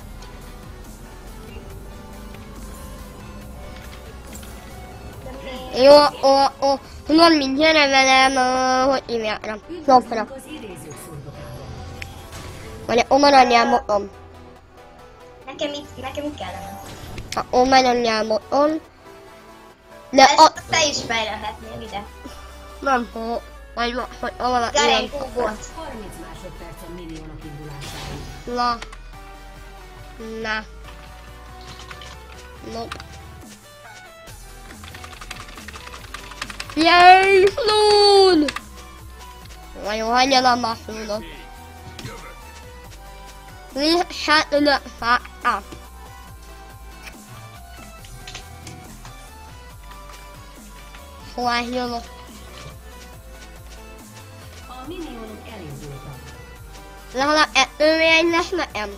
De miért? Jó, tudod, mint gyere velem, hogy hívják rá, napra. Az idézők szurdokában. Vagy omaradjál motom. Nekem itt kellene. Ha omaradjál motom. De Ezt te is fejlődhetnél ide. nem tudok. Vagy hogy valaki Garen ilyen. Kubot. 30 másodperc a milliónak indulásáig. Na. Nope. Yay, Flood! Nagyon hagyjad a Floodot. Hát ide, hát. Hová jövök? A milliónok elindultak. Legalább egy lesz nekem.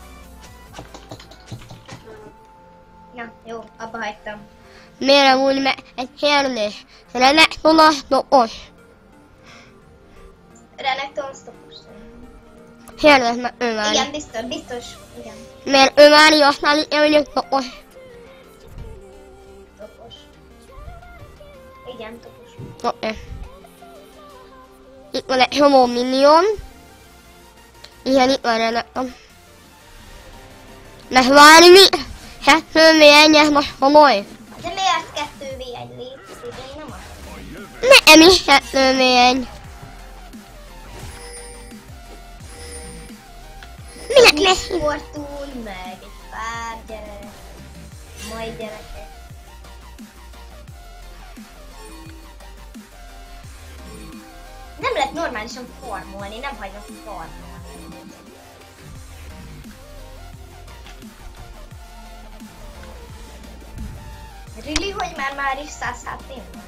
Na, jó, abba hagytam. Miért úgy meg egy kérdés? Renekton a stopos. Renekton stopos. Kérdez meg ő már. Igen, biztos, igen. Miért ő már aztán itt jövök stopos? Topos. Igen, topos. Oké. Itt van egy csomó millión. Igen, itt van Renekton. Mert várj mi? 2v1-es most komoly. De miért 2v1 létezik? Én nem akarom. Nem is 2v1. Minek Egy nehéz? Fortun, meg egy pár gyerek, majd gyerekek. Nem lehet normálisan farmolni, nem hagynak farmolni. Really, hogy már is 100 HP-n van?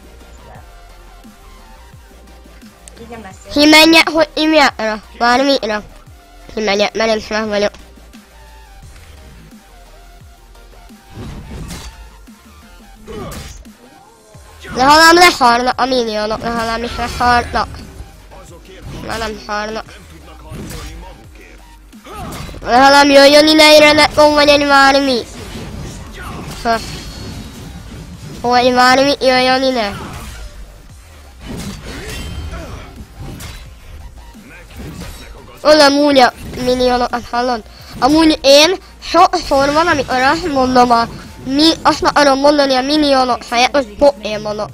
Így nem lesz jó. Kimenjek, hogy imjára, bármire. Kimenjek, mert én sem vagyok. Lehalám lehalnak a milliónok, lehalám is lehalnak. Már nem halnak. Lehalám jöjjön ide, ne vagy egy bármi. Hogy bármi jöjjön ide. Amúgy a milliónokat hallod? Amúgy én sokszor van, amikor azt mondom azt akarom mondani a milliónok helyett, hogy Pokémonok.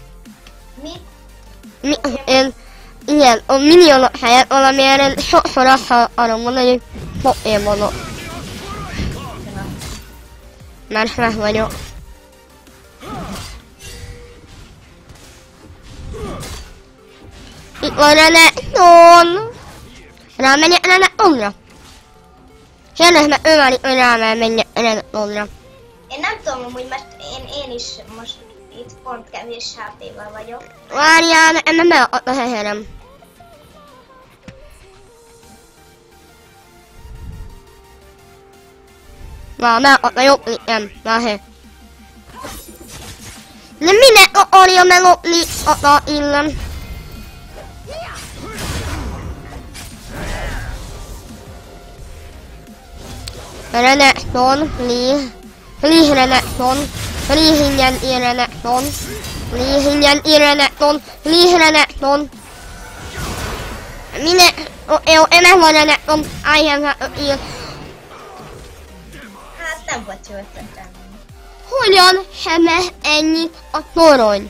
Mi? Én igen, a milliónok helyett valamilyen sokszor azt akarom mondani, hogy Pokémonok. Mert meg vagyok. Itt van Renekton! Rámenjek Renektonra? Kérdezd meg ő már itt, hogy rámenjek Renektonra. Én nem tudom amúgy, mert én is most itt pont kevés HP-vel vagyok. Várjál, nekem be a helyem. Vár, meg a jobb nem, várj. De minek akarja melopni a illen? Renekton, Please Renekton, please ingyen ír Renekton, please ingyen ír Renekton, please Renekton. Minek? Jó, én megvan Renekton, I have ír. Hát nem volt jó ötletem. Hogyan heme ennyit a torony?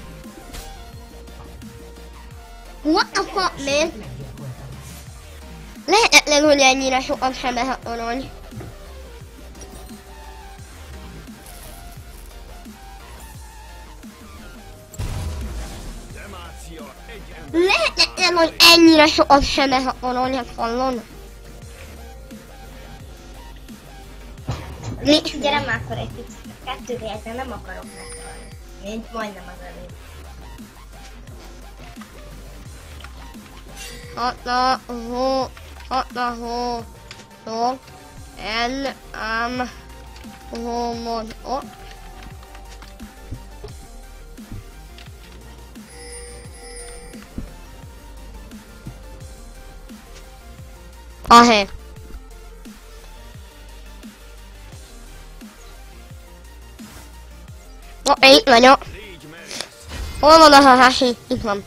What the fuck, man? Lehetetlen, hogy ennyire sokat heme a torony. Lehetetlen, hogy ennyire sokat heme a toronyat hallon. Mi? Gyere már akkor egy picit. 2 helyeken nem akarok meghalni. Mint majdnem az előbb. Hatna, en, am, homod, o. Ahé. Itt vagyok. Hol van a Hahashi? Itt van.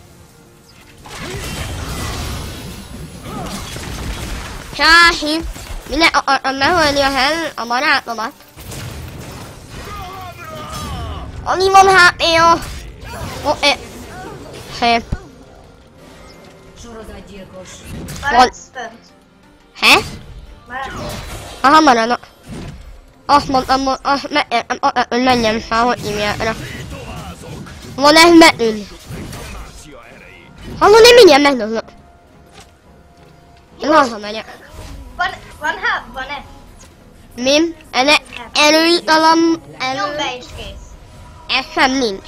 Sáhi, minek akartam megölni a barátomat? Annyi van HP-ja. Szép. Sorozatgyilkos. Maradsz fönt. He? Maradsz. Aha, maradok. Azt mondtam, hogy menjem fel, hogy imjára. Van egy betűn. Hallod, én mindjárt megdöglök. Én arra megyek. Van-e? Mim? Erőitalam... Nyom be is kész. Ez sem nincs.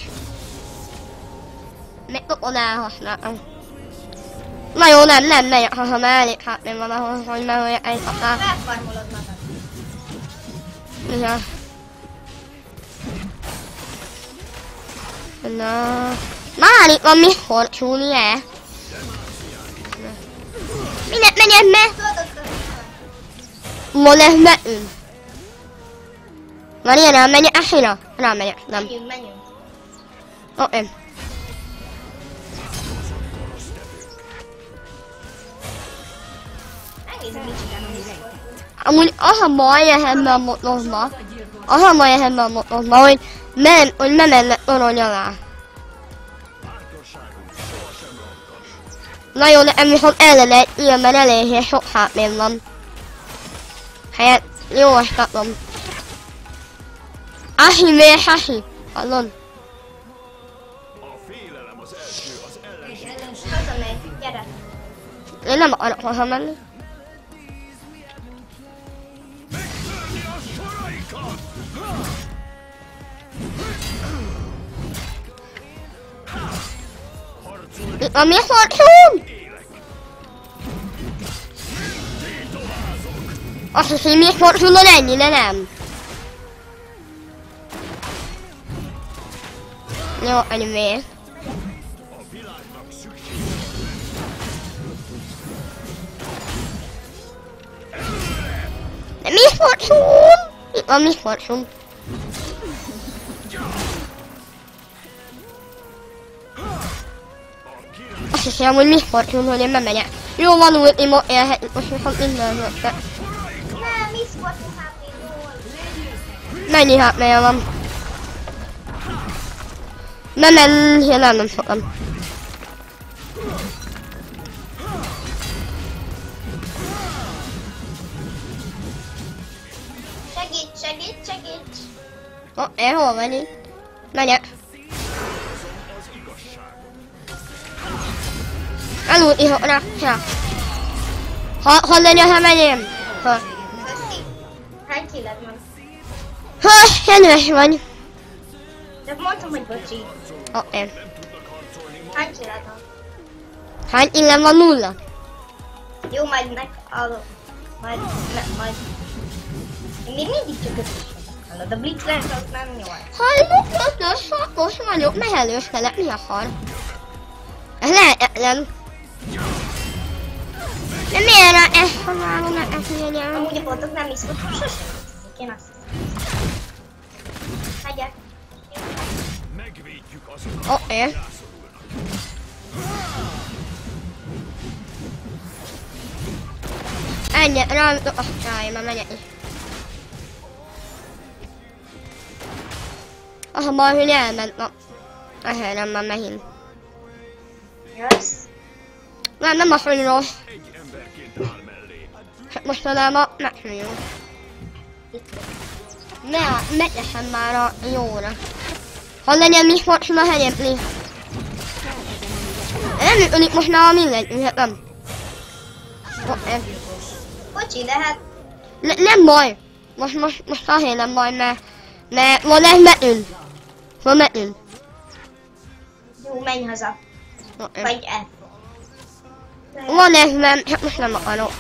Meg tudod elhasználni. Na jó, nem megyek, ha már elég hátnél van ahhoz, hogy megöljek egy akár. Felfarmolod magad. Igen. Na... Már itt van mikor csúlnie? Minek megyek meg? Moleh beül. Maria, rámegyek Ashira? Rámegyek, nem. Menjünk. Oké. Megnézem, mit csinálom is volt. Amúgy az a baj ebben a motorban, hogy nem mennek torony alá. Na jó, nekem viszont ellene egy ilyen, mert eléggé sok HP-m van. Hát, jó vastatom. Ahi, miért Ahi? Hallod? A félelem az első, az ellenség. Hazamegy, gyere. Én nem akarok hazamenni. Megtörni a soraikat! Harcolni Itt van mi fordulunk? élek. Azt hiszem, még fordulod ennyi, de nem. Jó, anyway. A világnak szüksége. De mi fordulunk? Itt van mi fordulunk. Azt hiszem, hogy mi fordulunk, hogy én bemegyek. Jó, van ultimó, élhetünk most viszont minden mögötte. Nem, Miss Fortune HP-ból. Mennyi HP-je van? Nem szoktam. Segíts! Hol vagy itt? Megyek. Az igazságot. Elúti, ja. Ha legyen, ha menjem. Köszi. Hány killed van? Kedves vagy. De mondtam, hogy bocsi. Oké. Hány killed van? Hány illen van? 0. Jó, majd adok. Majd. Én még mindig csak ötös vagyok. Hallod, a Blitzcrank az nem 8. Halljuk, ötös, szakos vagyok, mehelőskedek, mi akar? Ez lehetetlen. De miért ezt találom, ezt legyen? Amúgy a pontok nem is szoktam sosem visszazik, én azt hiszem. Megyek. Megvédjük azokat, Oké. rászorulnak. Ennyi, rám, már megyek is. Ah, baj, hogy elment, na. Nem már megint. Jössz? Nem az, hogy rossz. Egy emberként áll mellé. Mostanában megszűnjünk. Megeszem már a jóra. Ha legyen mi sportson a hegyepli. Nem működik most már mindegy, nem. Bocsi, de hát... Nem baj. Most azért nem baj, mert van egy metünk. Van metünk. Jó, menj haza. Vagy el. Van ez, nem, csak most nem akarok.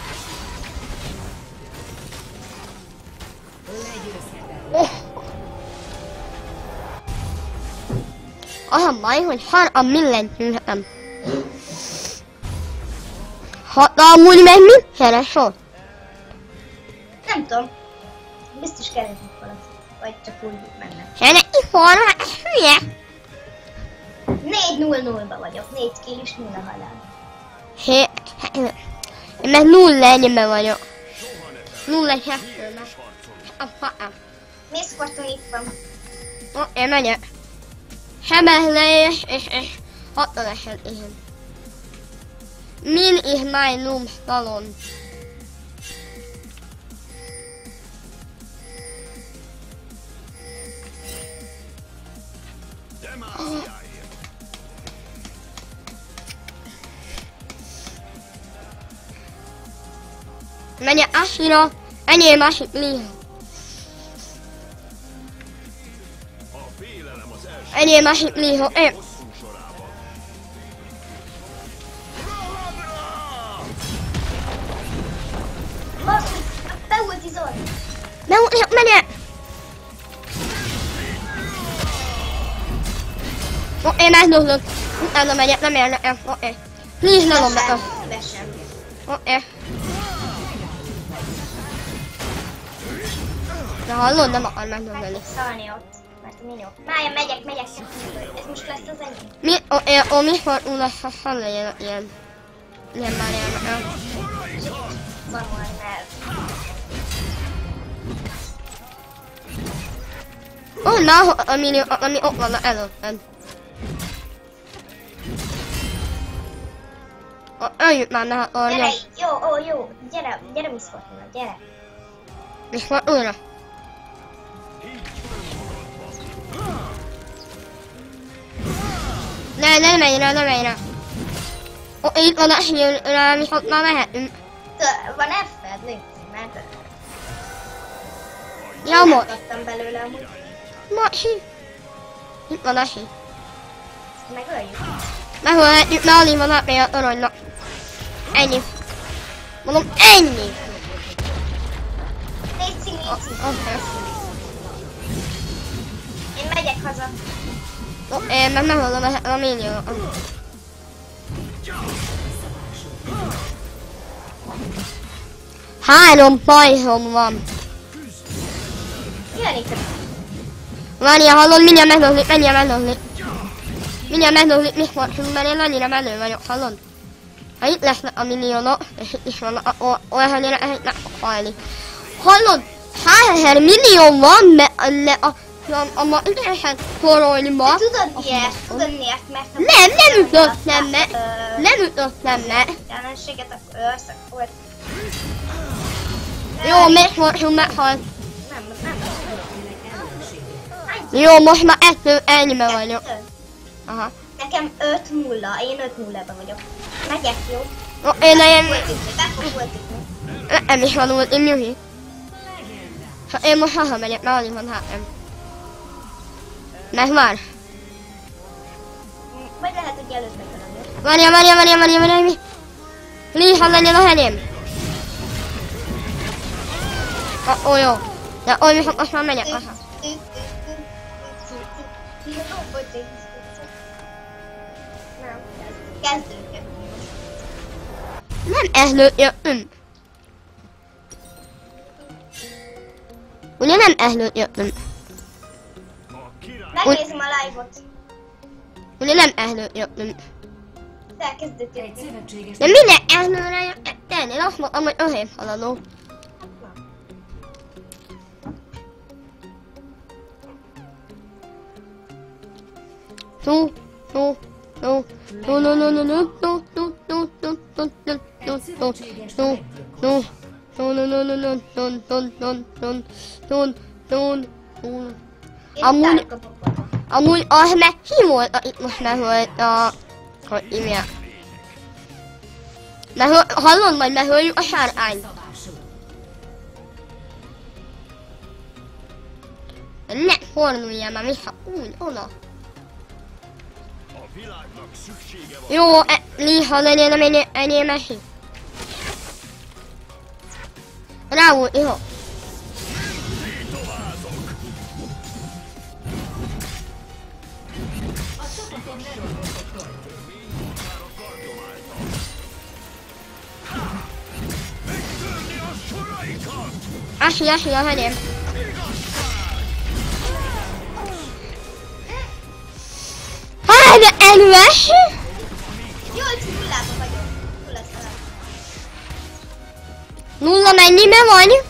Az a baj, hogy a mindent tűnhetem. Amúgy meg mit keres ott? Nem tudom. Biztos keresnek valamit. Vagy csak úgy mennek. Ennek iforra, ez hülye. 4-0-0-ba vagyok. 4 kill és 0 halál. Én meg 0-1-ben vagyok. 0-2-ben. Miss Fortune itt van. Én megyek. Sebezlés és 60 eset ilyen. Min is my room salon. Demáciáért. Megyek Asira, ennyi másik liha. A félelem az első. Ennyi másik liha. Hosszú sorában. Basszus, beultizol. Megyek! Oké, megdúlok. Utána megyek, nem érnek el. Oké. Please, ne lomd el. Be sem. Oké. De hallod, nem akar megdönteni. Szalni ott. Mert a minió. Mája, megyek. Ez most lesz az enyém. Mi fordul lesz, ha legyen ilyen. Ilyen már érnek el. Van már. Na, a millió, ami ott van előttem. Öljük már, ne Gyere, akarja. jó. Gyere Miss Fortuna, gyere. És van újra. Ne menj rá. Ó, itt van a hírra, viszont már mehetünk. Van F-ed? Légy, mert... Ja, most. Kaptam belőle amúgy. Masi. Itt van a hír. Megöljük. Megölhetjük, mert alig van a aranynak. Ennyi. Mondom, ennyi. Légy. Oké. Én megyek haza. Én meg megölöm a millió. Három pajzsom van. Jön itt. Várja, hallod, mindjárt meglöklik. Mindjárt meglöklik, mi fortunk, mert én annyira menő vagyok, hallod? Ha itt lesznek a milliónok, és itt is vannak, olyan helyre nem fog halni. Hallod? 1000 millió van, mert a magnésen toronyba. Tudod miért? Mert Nem ütöttem meg. jelenséget, akkor összekort. Jó, miért fortunk meghalt? Nem. Jó, most már ennyibe vagyok. Aha. Nekem 5-0, én 5-0-ben vagyok. Megyek, jó? Én nem is van ult, én nyugi. Én most hazamegyek, mert alig van HM. Meg már. Vagy lehet, hogy előtt megtalálni. Várja. Liha legyen a helyem. Ó, jó. De ó, viszont most már megyek. Aha. Kezdődik. Nem jöttünk. Ugye nem jöttünk. Megnézem a live-ot. Ugye nem jöttünk. Elkezdődött. Egy szövetséges De minden előre jöttünk. Én azt mondtam, hogy öhém haladó. Amúgy az meg ki volt itt most megölt a... Hogy hívják? Hallod, majd megöljük a sárkányt. Ne forduljál már vissza úgy oda. A világnak szüksége van. Jó, Liha legyen ennyi mesi. Ráúl, jó. Asi, a hegyem. Hát, de elves! 8-0-ban vagyok. 0 mennyiben vagy?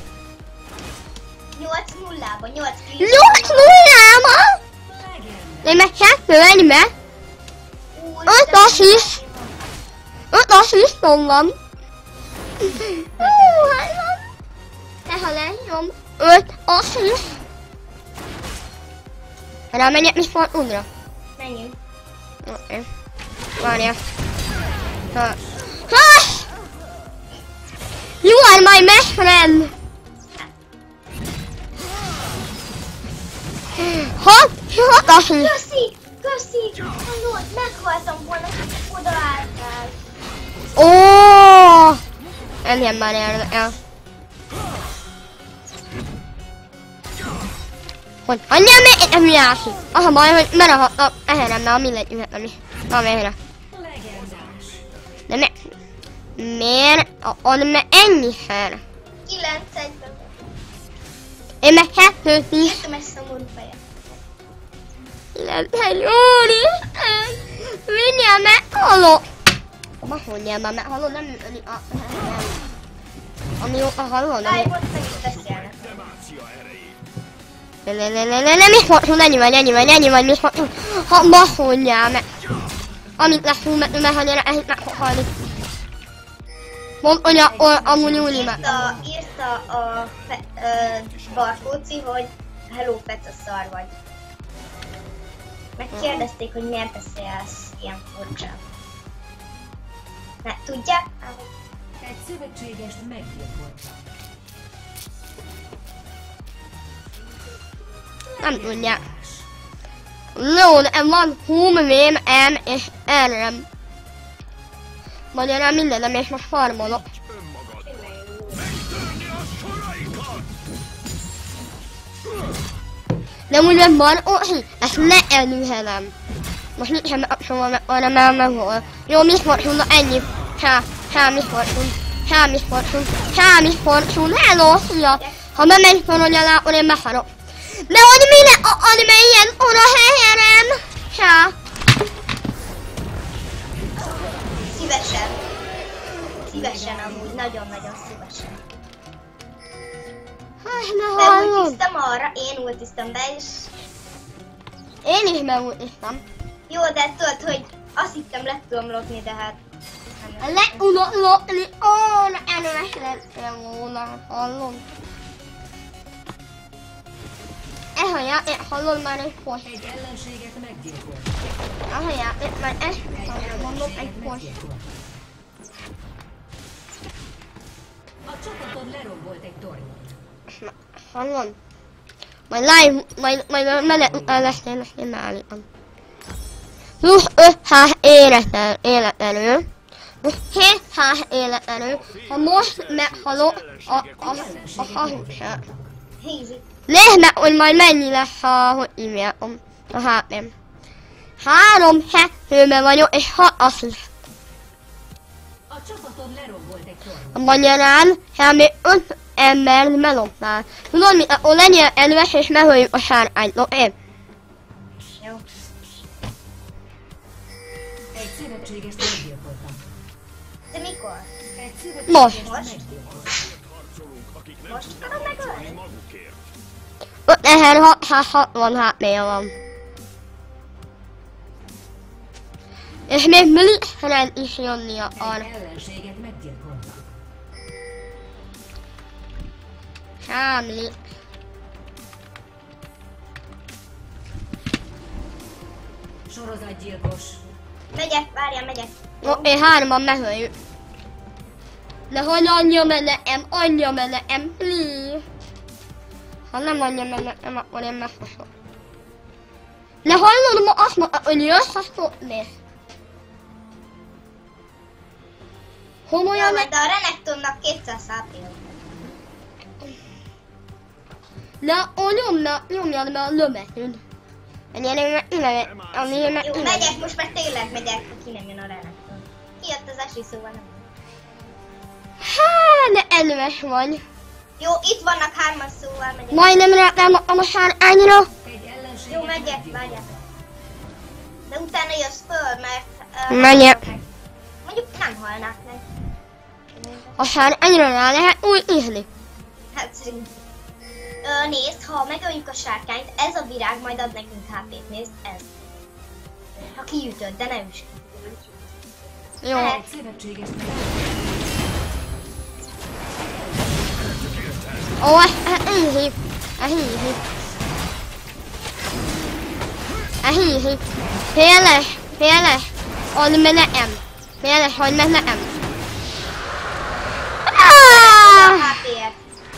8-0-ban, 8 kiló. 8 0-ban? De meg 2 ennyiben? 5 assziszt. 5 asszisztom van. Hát van. De ha lenyom 5 assziszt. Rámenjek mi Fortnite-ra? Menjünk. Oké. Várja. Ha. You are my best friend! Hat asszony! Köszi! Hallod, meghaltam volna, hogy odaálltál. Ó! Engem már el. Hogy anyám nem jászik. Az a baj, hogy merahadtam ehhez, mert a mindegy ühetnem is. Amelyre. De miért? Meg ennyiszer. 9-1-ben. Én meg 2-10. Jöttem egy szomorú fejet. 9-1, úristen! Mindjárt meghalok! Mondjál már, meghalod, nem működik a... Amióta halod, nem... Live-ot meg is beszélnek. Mi fortunk, ennyi vagy, mi fortunk. Ha mondjál meg. Amit leszünk, mert ha gyere, ehhez meg fog halni. Mondd, hogy amúgy Júli meg. Írta a Barkóci, hogy hello Feca, szar vagy. Megkérdezték, hogy miért beszélsz ilyen furcsán. Ne, tudják? Egy szövetségest meggyilkoltak. Nem tudják. No, van hum, vém, em és errem. Magyarán mindenem és most farmolok. Önmagad. Megtörni a soraikat! De ugye van, ezt ne elülhetem. Most mit sem kapcsolom arra már megvan. Jó, mi fortuna, ennyi. Semmi fortuna, hello, szia. Ha bemegy fel, hogy alá, akkor én meghalok. De hogy mire anime ilyen oda helyerem? Szívesen amúgy, nagyon-nagyon szívesen. Ne De hallom. ultiztam arra, én ultiztam be, és Én is beultiztam. jó, de tudod, hogy azt hittem le tudom lopni, de hát... Lopni, erős lettél volna, hallom. Ez a játék, hallod már egy post. Egy ellenséget meggyilkoltak. Ez a játék, már ezt mondom, egy post. A csapatod lerombolt egy tornyot. Hallom. Majd live, majd menet után lesz én állítom. Plusz 500 életerő. Plusz 700 életerő. Ha most meghalok a hazugság. Easy. Nézd meg, hogy majd mennyi lesz hogy hívjákom. A HP-m. 3 hetőben vagyok, és 6 asszist. A csapatod lerombolt egy tornyot. A magyarán, hát még 5 embert melopnál. Tudod mi, akkor legyél elves, és megöljük a sárkányt, oké? Jó. Egy szövetségest meggyilkoltak. De mikor? Egy Most. szövetségest meggyilkoltak. Harcolunk, akik nem Most tudnak akarod megölni? harcolni magukért. 5660 HP-ja van. És még Blitzcrank is jönnie arra. Egy ellenséget meggyilkoltak. Sámli. Sorozatgyilkos. Megyek, várjál, megyek. Oké, 3-an megöljük. De hogy adja meg nekem, please. Ha nem adja meg nekem, akkor én megfosok. De hallod, ma azt mondta, hogy jössz, azt tudnék. Jó, Homolyan majd a Renektonnak 200 HP-ja. de akkor nyomjad be a lövetőd. Ennyire Jó, megyek, most már tényleg megyek, ha ki nem jön a Renekton. Kijött az eső, szóval nem. Há, de elves vagy. Jó, itt vannak 3-an, szóval megyek. Majdnem rátámadtam a sárkányra. Egy ellenséget Jó, megyek, meggyilkoltak. várjál. De utána jössz föl, mert... Menjek. Mondjuk nem halnák meg. A sárkányra rá lehet úgy írni. Hát szerintem. Nézd, ha megöljük a sárkányt, ez a virág majd ad nekünk HP-t, nézd, ez. Ha kiütöd, de ne üss ki. Jó. Egy szövetségest meggyilkoltak. Ó, easy. Easy. Féles. Add meg nekem. Féles, hagyd meg nekem. A HP-et.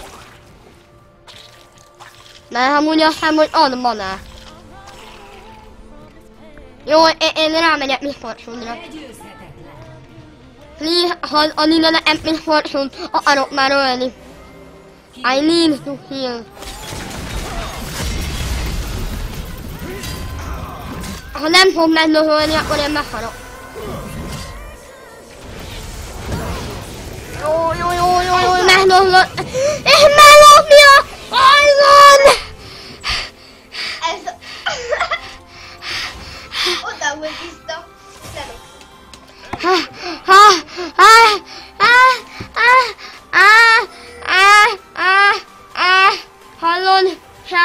Mert amúgy azt hiszem, hogy ad maná. Jó, én rámegyek Miss Fortune-ra. Legyőzhetetlen. Please, ha adni nekem Miss Fortune, akarok már ölni. I need to heal. Ha nem fog megdöhölni, akkor én meghalok. Jó, megdöhölt. És meglopja! Ajzon! Ez... Oda ultiztam. Hallod?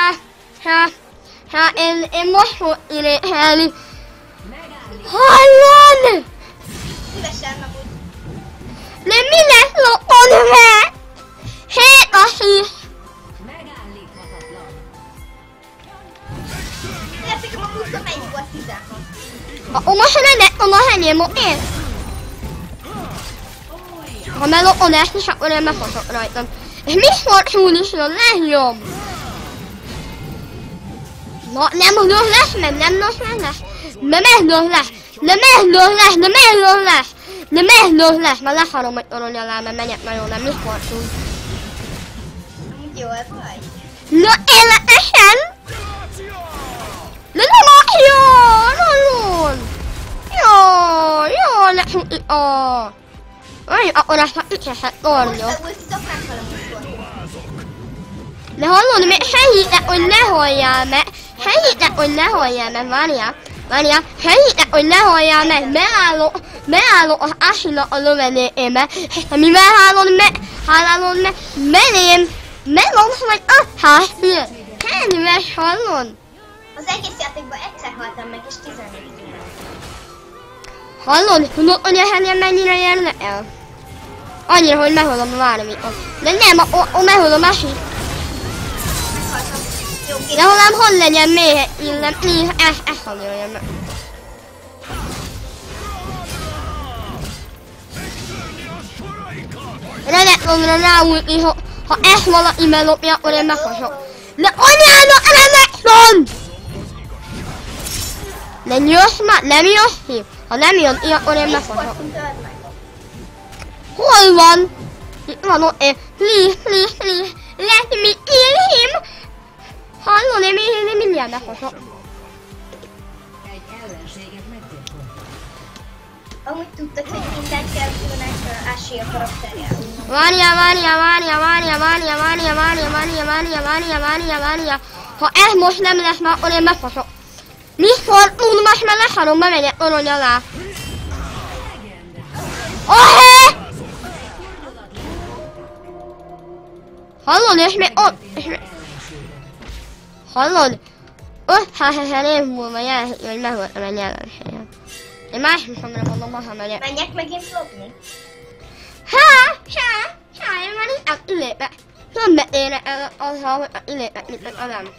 Én most fog 'Megállni'. Hallod? Szívesen amúgy. De mi lesz lopodva? Hé, kasi! Megállíthatatlan. Értékem a 21 volt 16. Oma se ne ona hennyi mo én. Ha meglopodás is, akkor én megfogok rajtam. És mi fortún is a legjobb? Na, nem mondom lesz, meg nem lesz. Nem ez lesz. Nem ez lesz, nem ez lesz. Nem ez lesz, már leszarom, hogy torolja alá, mert menjek nagyon, nem mi fortún. Úgy jól vagy. Na, életesen! De nem a jó, nagyon! Jó, nekünk itt a... Akkor ezt a ügyesett tornyok. Most a ultitok meghalom volt. De hallod, még segítek, hogy ne halljál meg. Segítek, hogy ne halljál meg, várjál. Segítek, hogy ne halljál meg. Beállok az Asila a lövedékébe. És mivel hálálod meg, belém. Meglomsz vagy a házfél. Kedves, hallod? Az egész játékban egyszer haltam meg, és 14 éve. Hallod? Tudod, hogy ehhez mennyire érdekel? Annyira, hogy meghozom valamit. De nem, meghozom a sit. Meghaltam. Jó, két. De hanem hol legyen méhe, illen, ezt halljon meg. Renektonra ráújni, ha ezt valaki belopja, akkor én meghozom. De anyának Renekton! De jössz már, nem jössz ki? Ha nem jön, akkor én meghozom. Sportunk tölt meg. Hol van? Itt van ott, please. Let me kill him! Hallod, én mindjárt meghozom. Egy ellenséget meggyilkoltak. Amúgy tudtad, hogy mindenkivel különnek Ashley a karakterjel. Várja. Ha ez most nem lesz már, akkor én meghozom. Mi fortún, most már leszarom, bemegyek torony alá. Ahé! Hallod, és még ott, hallod? 5-6 év múlva jelenti, hogy megvoltam egy ellenséget. Én másodszorra mondom, ha megyek. Menjek megint lopni? Én már itt ülépek. Nem beérek el azzal, hogy ülépek, mint a nem.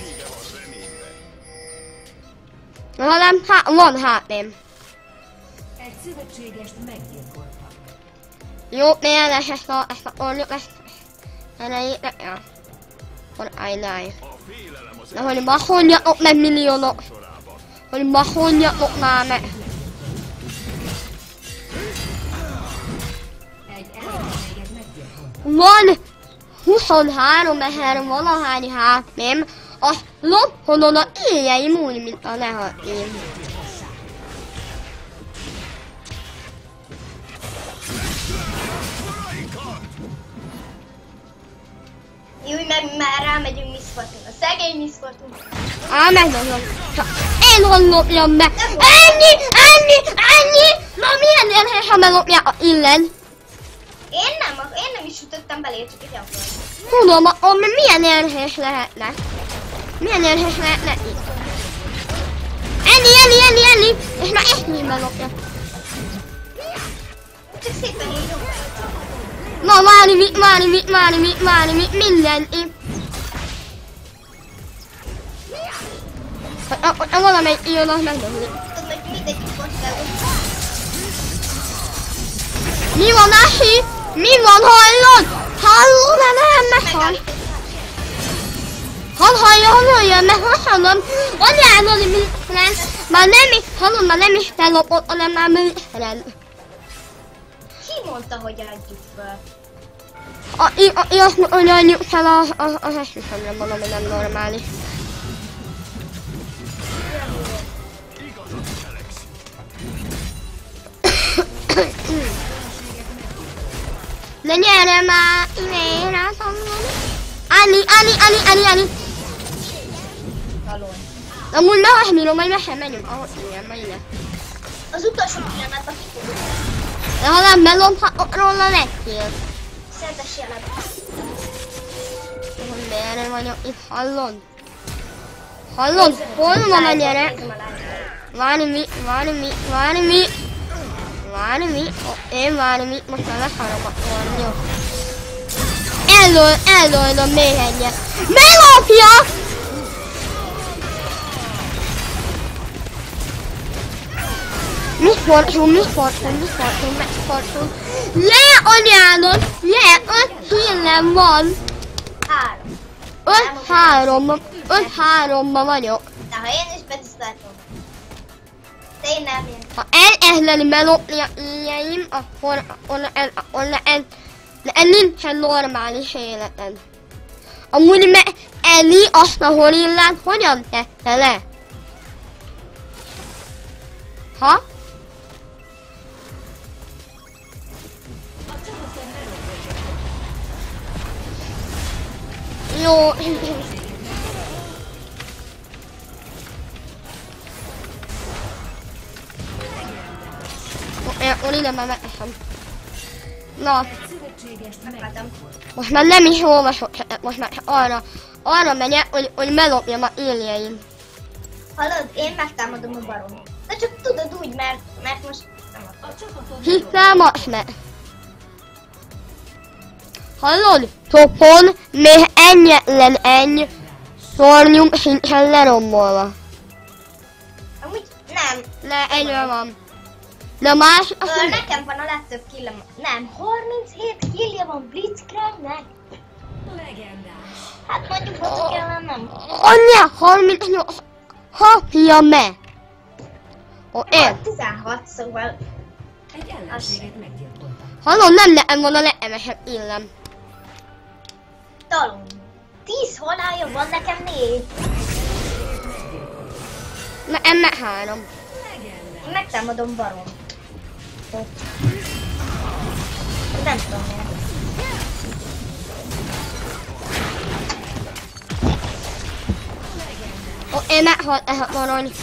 Hanem van hátém. Egy szövetségest meggyilkoltak. Jó, milyen lesz ezt a ornyok, ezt elejétek el. Hogy I die. De hogy mahonjatok meg milliónok. Hogy mahonjatok már meg. Egy ellenséget meggyilkoltak. Van 23 ezer valahány hátém, azt lophodon a éjjeim úgy, mint a lehatém. Jó, mert már rámegyünk Miss Fortune. A szegény Miss Fortune. Megmondom. Csak én hol lopjam meg. Ennyi! Na milyen érhes, ha meglopják a illen? Én nem is ütöttem belé, csak egy akkor. Tudom, milyen érhes lehetne? Milyen érhes lehetne itt? Ennyi! És már ezt is belopja. Csak szépen így jó. Na, várj, minden itt. Hogy valamelyik írnak megdobni. Tudod, hogy mindegyik most kell. Mi van, Asi? Mi van, hallod? Nem meghal. Hallja, mert hallom. Anyád, mi lesz? Már nem is fellopott, hanem már műszerel. Ki mondta, hogy adjuk fel? Azt mondja, hogy adjuk fel az esküszömre, mondom, hogy nem normális. De gyere már, ide, rászomlom. Állni. Talon. Amúgy meghagyom, majd meg sem megyünk, ahogy ilyen, majd ide. Az utolsó pillanatban kifogunk. De ha nem belophatok róla lettél. Szentes jelenet. Hogy merre vagyok itt, hallod? Hallod? Hol van a gyerek? Nézzem a lányot. Várj mi. Várj, én várj, most már leszarom a tornyot. Eldőlöm még egyet. Meglopja! Mi fordul. Le anyádon! Le, 5 hírnem van! 5-3-ban vagyok. De ha én is betiszteltem. De én nem jön. Ha elkezdeni belopni a íjeim, akkor nincsen normális életed. Amúgy Ellie azt a horillát hogyan tette le? Ha? Jó. Én ide már megeszem. Na. Most már nem is olvasok, most már arra megyek, hogy belopjam a éljeim. Hallod, én megtámadom a baromot. De csak tudod úgy, mert most nem akarok. Hiszálmas meg. Hallod? Topon még ennyi szornyunk sincsen lerombolva. Amúgy nem. Ne, egyre van. De más... Nekem van a legtöbb killem. Nem, 37 killje van Blitzcranknek. Legendás. Hát mondjuk hozzuk ellen nem. Anyja, 38... Hapja me! Én. 16, szóval... Egy ellenséget meggyilkoltak. Hallod, nem nekem van a legemesebb illem. Talon. 10 halálja van, nekem 4. Nekem meg 3. Én megtámadom barom. Nem tudom miért. Én meghaltam arany.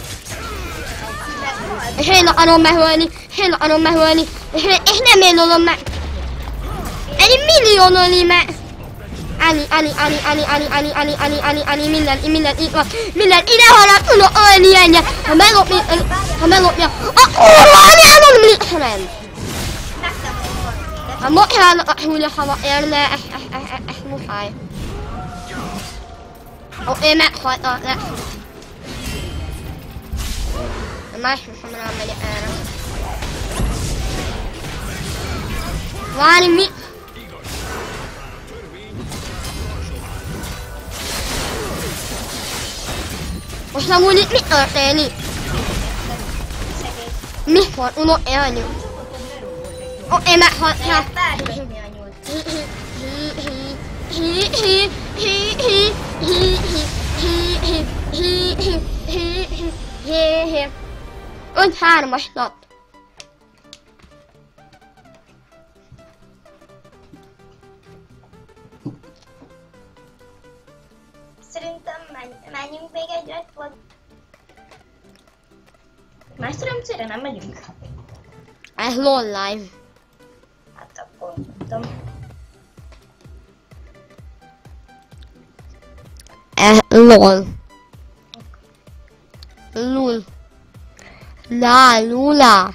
És én akarom megölni. És nem én ölöm meg. Egy millió öli meg. Ani, minden itt van. Minden ide halad, tudok ölni egyet. Ha meglopja. A kurva anyámon Blitzcrank! Ha mocsálnak a húlyahava érne, ez muszáj. Én meghaltam le. A másik szemre megyek erre. Várj, mi? Most amúgy itt mi történik? Mi fordulok élni? Én meghaltam. Ön 3-as nap. Szerintem menjünk még egyre, vagy... Más szerencsére nem megyünk. Ez LOL live. Hát akkor nem tudom. Ez LOL. Lul. Lula.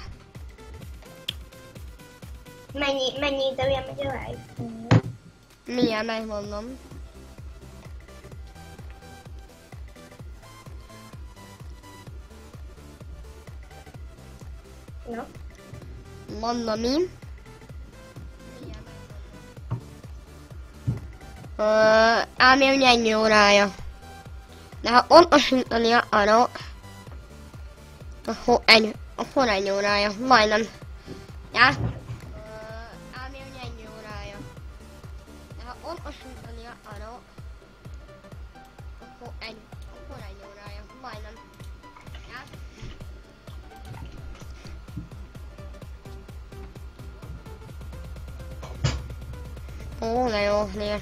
Mennyi idője megy a live? Milyen megmondom. No. Mondom mi? Ám ugye ennyi órája. De ha pontosítani akarok, akkor ennyi órája. Majdnem. Ja? Ám ugye ennyi órája. De ha pontosítani akarok, akkor ennyi órája. Majdnem. Ja? Ó, de jó, nézd.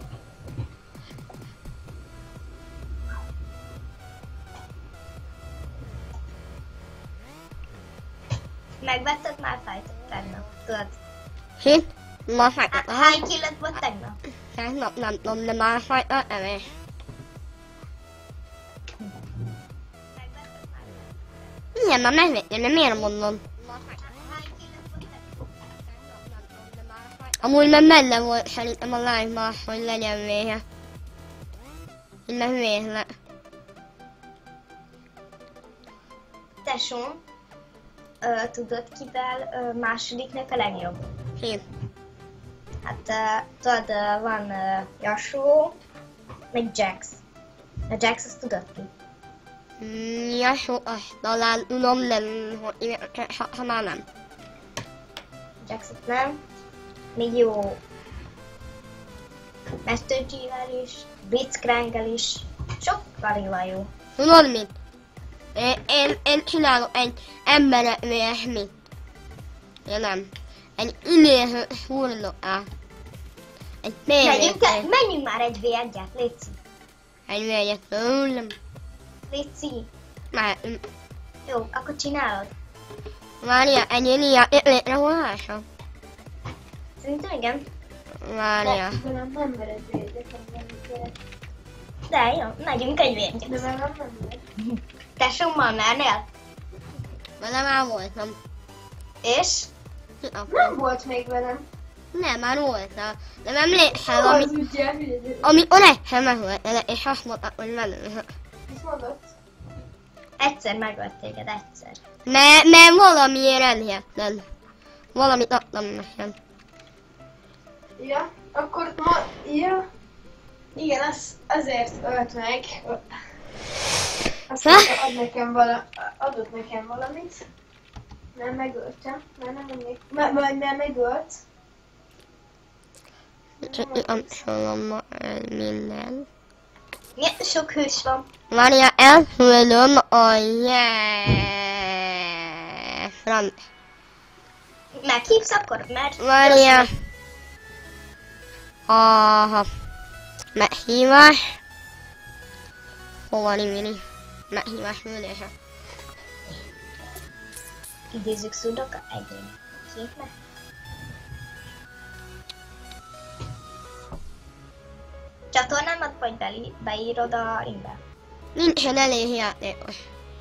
Megvetted már fájtot tegnap, tudod? Hit? Ma fájtott. Hány killet volt tegnap? Tegnap nem tudom, de már fájtott evés. Megvetted már? Igen, már megvettem, de miért mondom? Hány killet Amúgy már benne volt szerintem a live-ban, hogy legyen vége. Innen vége. Tesóm, tudod kivel másodiknak a legjobb? Ki? Hát tudod, van Yasuo, meg Jax. A Jax azt tudod ki? Yasuo, talán tudom, nem, ha már nem. Jaxot nem. Még jó Master G-vel is, Blitzcrank-el is. Sokkal jó. Tudod mit? Én csinálok egy emberek ilyesmit. Ja nem. Egy idéző furlóát. Egy Menjünk már egy V1-et, létszi. Egy vegyet tőlem. Létszi. Már, Jó, akkor csinálod. várja, egy ilyen létrehozása. Szerintem igen. Várja. Nem mered védek, nem mered. De jó, megyünk egy V1-et. De velem nem mered. Tesómmal mernél? Vele már voltam. És? Nem volt még velem. Nem, már voltam. Nem emlékszel, Az ugye, amikor egyszer megöltelek, és azt mondták, hogy velem. mit mondott? Egyszer megölt téged, egyszer. Mert valamiért elhihetlen. Valamit adtam nekem. Ja, akkor ma... Ja. Igen, azért ölt meg. Azt adott nekem valamit. Mert megöltem. Mert nem emlék... Mert megölt. Csak kapcsolom ma el minden. Milyen sok hős van. Várja, elküldöm a front. Meghívsz akkor? Mert... Várja. A meghívás. Hova mini? Meghívás küldése. Idézzük szurdokat egyén. Képne? Csatornámat vagy beírod a ringbe? Nincsen elég játékos.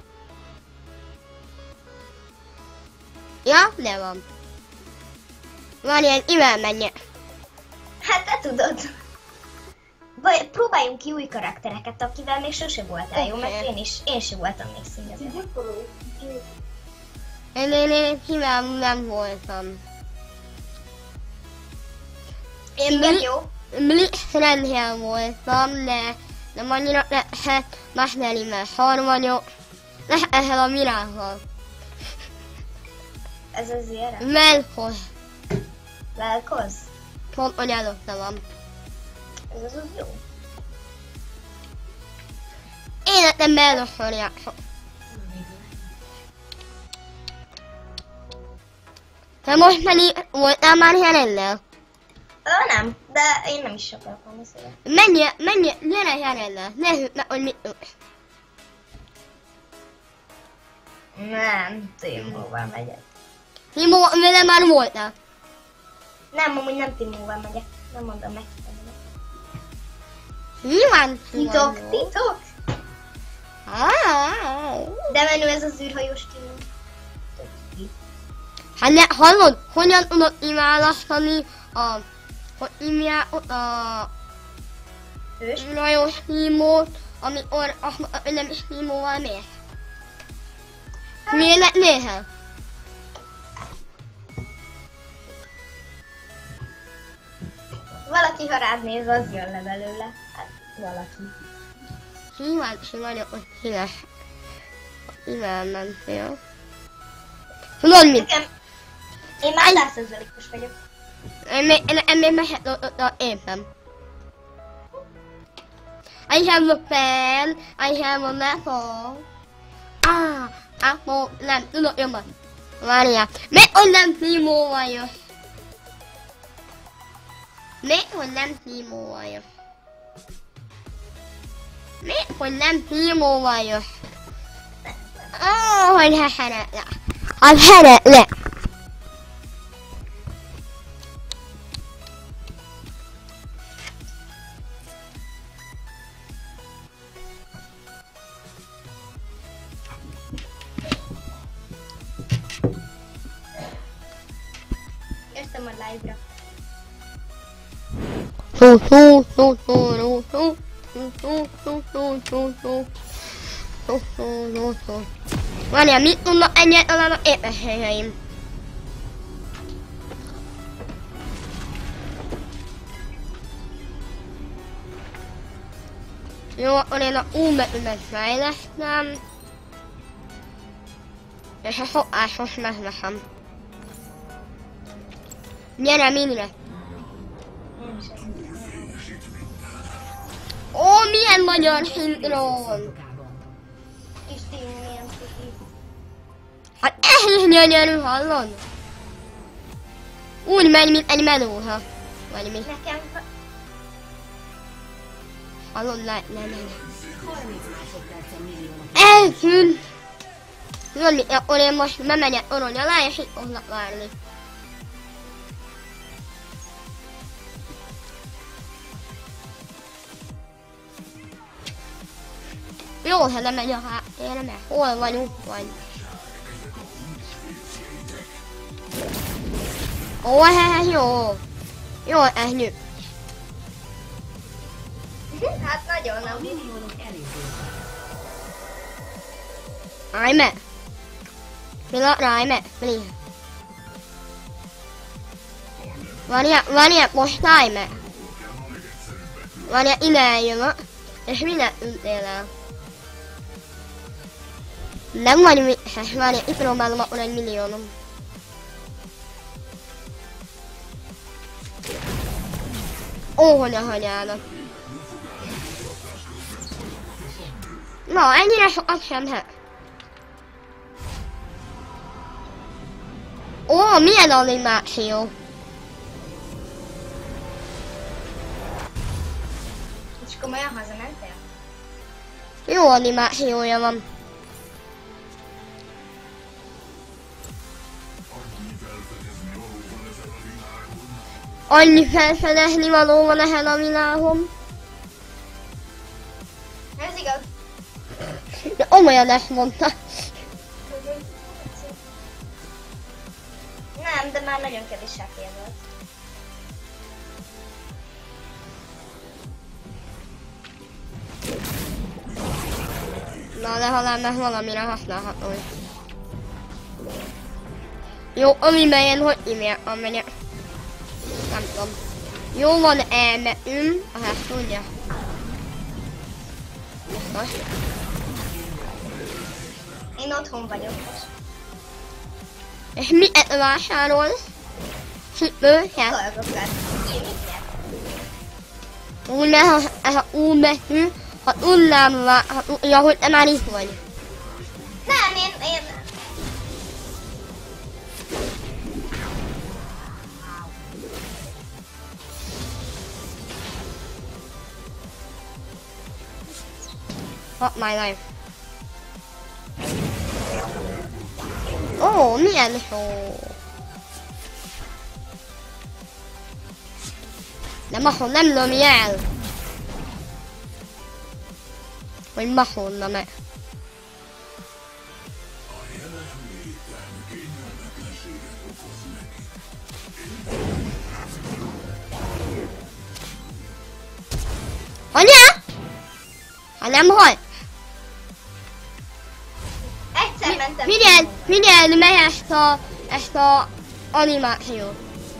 Ja, de van. Várja, ivel menjek. Hát te tudod. Próbáljunk ki új karaktereket, akivel még sose voltál jó, mert én sem voltam még színező. Én kivel nem voltam. Igen, jó. Blitzcrank-el voltam, de nem annyira lehet mesélni, mert szar vagyok. Lehet ezzel a virággal. Ez az ilyen. Melkos. Velkoz? Pont, hogy előtte van. Ez az jó. Életemben először játszom. Te most pedig voltál már Jerellel? Nem, de én nem is akartam beszélni. Menj, gyere Jerellel. Nézzük meg, hogy mit tudsz. Nem, Timóval megyek. Timo, vele már voltál. Nem, amúgy nem Timóval megyek. Nem mondom meg. Nyilván. Titok? De menő ez az űrhajós Timó. Hát ne, hallod, hogyan tudod kiválasztani hogy hívják ott a Hős? űrhajós Timót, amikor azt mondta, hogy nem is Timóval mész? Miért lett néha? Valaki, ha rád néz, az jön le belőle. Hát, valaki. Kíváncsi vagyok, hogy híves. Innen mentél. Tudod mit? Nekem... Én már 100%-os vagyok. Én még mehet éppen. I have a pen, I have a level. Akkor nem tudok jobban. Várjál. Miért, hogy nem Timóval jössz? Miért, hogy nem Timóval jössz? Miért, hogy nem Timóval jössz? Hogy heretle. Hát heretle. Jöttem a live-ra. Várjál, mit tudnak egyáltalán a épeseim? Jó, akkor én a U betűmet fejlesztem. És a szokásos megveszem. Gyere, mindre! Ó, milyen magyar szinkron! Isti, milyen cuki. Hát ez is gyönyörű, hallod? Úgy megy, mint egy melóha. Vagy mi? Nekem... Hallod, ne. 30 másodpercen milliónok. Eltűnt! Tudod mit, akkor én most bemegyek orony alá, és itt fognak várni. Jó, ha nem megy a háttérre, mert hol vagyunk, vagy... Ó, jó! Jó, ez nyug. Hát nagyon nem. Milliónok elindultak. Állj meg! Pillanatra, állj meg! Please. Várjál, most állj meg! Várjál, ide eljövök, és mindent ültél el. Nem vagy vicces, várjál, itt próbálom akkor egy milliónom. Ó, hogy a hanyádat. Na, ennyire sokat sem hát. Ó, milyen animáció. És komolyan hazamentél? Jó animációja van. Annyi felfedezni való van ezen a világon. Ez igaz. De olyan ezt mondta. Nem, de már nagyon kevés sáfér volt. Na, legalább meg valamire használható is. Jó, amiben én hogy hívják, amelyek... Nem tudom. Jó, van elmetünk, hát tudja. Biztos. Én otthon vagyok most. És miért vásárolsz? Cipőket? Dolgokat. Ilyeneket. Úgy, mert ez a U betű, ha tudnám, ja, hogy te már itt vagy. Nem, én... Fuck my life. Ó, milyen jó. De mahon nem lömi el. Hogy mahonna meg. Anya? Ha nem hal. Egyszer mentem. Figyeld meg ezt a animációt.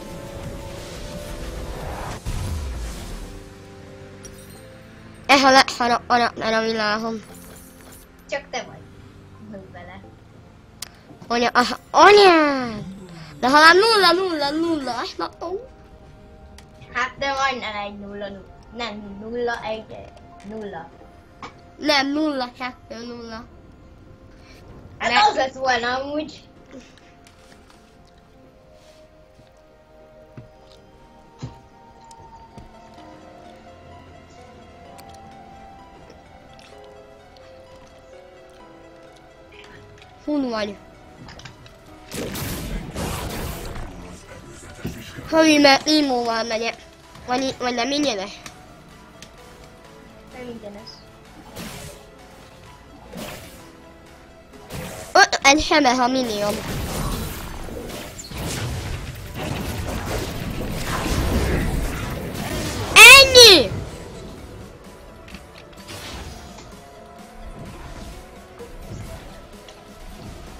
Ez a legszarabb karakter a világon. Csak te vagy. Húz bele. Anyád! De ha nem 0-0-0, azt mondom. Hát de majdnem 1-0. Nem 0-1-0. Nem, 0-2-0. Hát az lett volna amúgy. Hun vagy. Hölgy, mert Imóval megyek. Vagy nem ingyenes? Nem ingyenes. Egy sebe, ha millióm.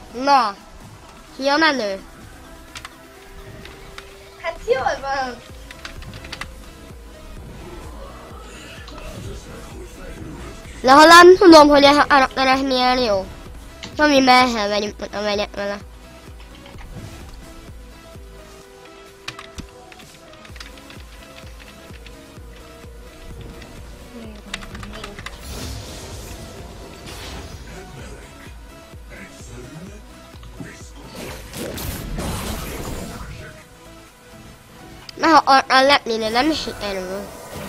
Na, ki a menő? Hát jól van. De ha nem tudom, hogy ez a karakterek milyen jó. Ami merhel megyek vele. Meg akartam lepni, de nem sikerül.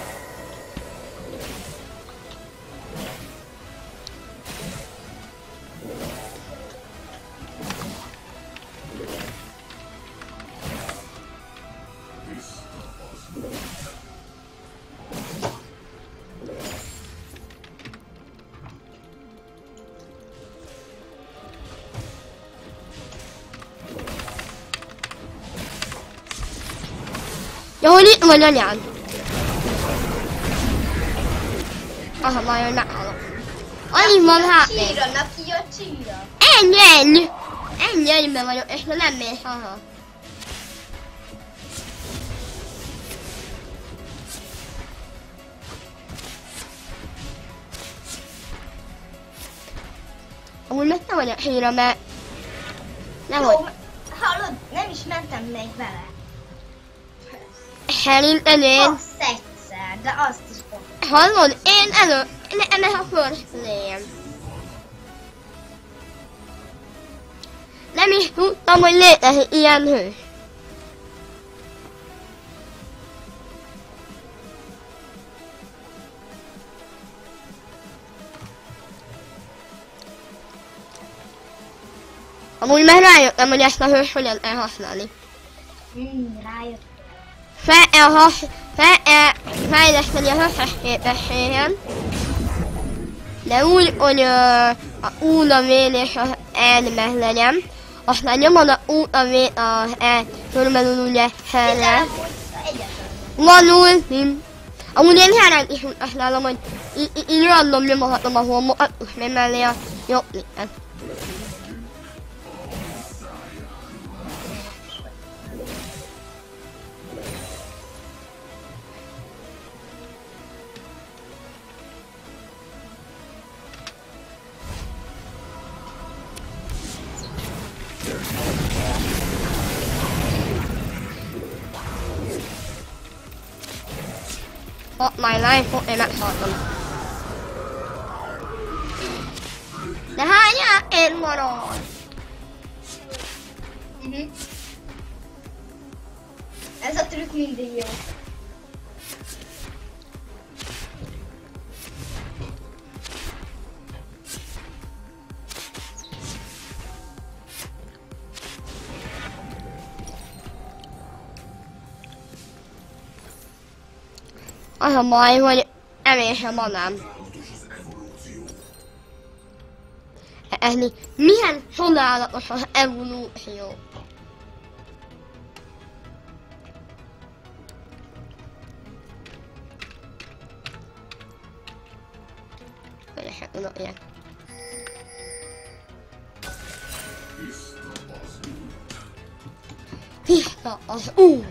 Ja, hogy itt vagy anyád? Aha, majd meghalok. Annyi van hátnél. Csíra, na ki a csíra. Ennyi, ennyiben vagyok, és nem mész, aha. Amúgy meg nem vagyok híra, mert... Nehogy. Jó, hallod, nem is mentem még vele. Szerintem én... Azt egyszer, de azt is ott. Hallod, én ennek a first play-em. Nem is tudtam, hogy létezik ilyen hős. Amúgy már rájöttem, hogy ezt a hős hogyan kell használni. Rájött. Fel kell fejleszteni a hőses képességen. De úgy, hogy a U-navén és az E-ben legyen. Aztán nyomod a U-navén az E körülbelül ugye helyre. Van ultim. Amúgy én herren is úgy használom, hogy így random nyomohatom a homokat, és még mellé a jobb klikket. My life, én meghaltam. De hányán én marad? Ez a trükk mindig jó. Az a baj, hogy evés a banán. Ez milyen csodálatos az evolúció. Se tudok ilyet. Tiszta az út!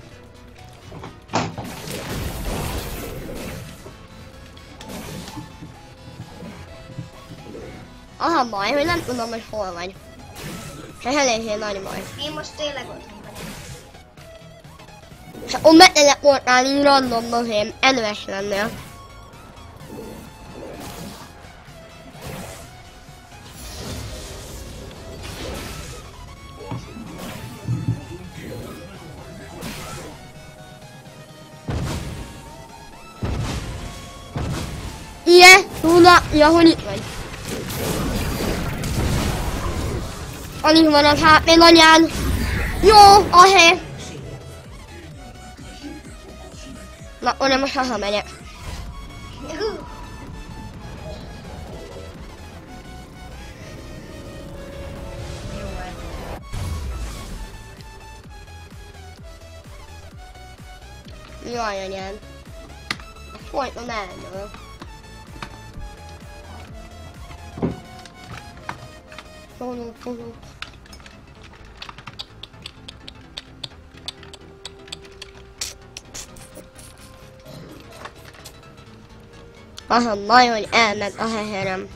Az a baj, hogy nem tudom, hogy hol vagy. Ez eléggé nagy baj. Én most tényleg ott vagyok. És akkor beteleportálni így randomba, hogy én edves lennél. Ilyen, tudja, hogy itt vagy. Alig van az HP anyád. Jó, a hely. Na, akkor most hazamegyek. Jaj, anyád. Folyton elnyomom. Aha, nagyon elment a heherem.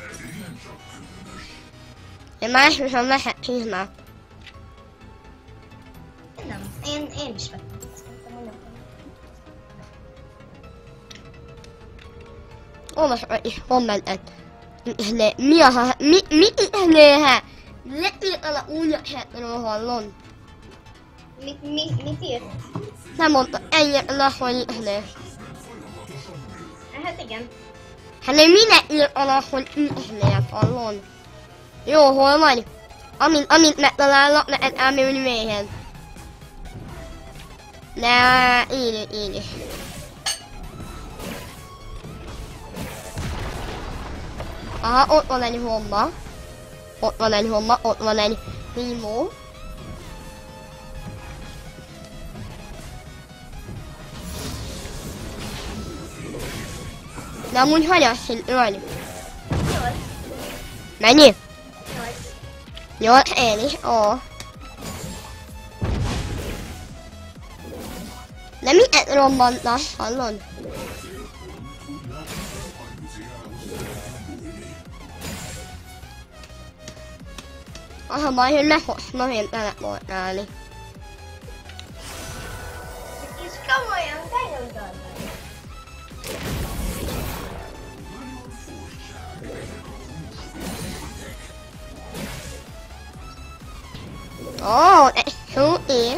Én másosan lehet hívni. Nem, én is vettem. Szerintem, hogy nem. Olvasd meg is kommentet. Mi a mi ihléhe? Leírta úgy hetről hallon. Mit írt? Nem mondta ennyit hogy ihlé. Hát igen. Hát én minek írt alá, hogy ihlé hallon? Jó, hol vagy? Amint megtalállak, lehet elmélni méhen. De így. Aha, ott van egy homba. Ott van egy Nemo. De amúgy hanyas szintű vagy? 8. Mennyi? 8. 8, én is, ó. De miért rombantnak, hallod? Az a baj, hogy meghosszom én teleportálni. És komolyan, nagyon dalban. Ó, egy szúti.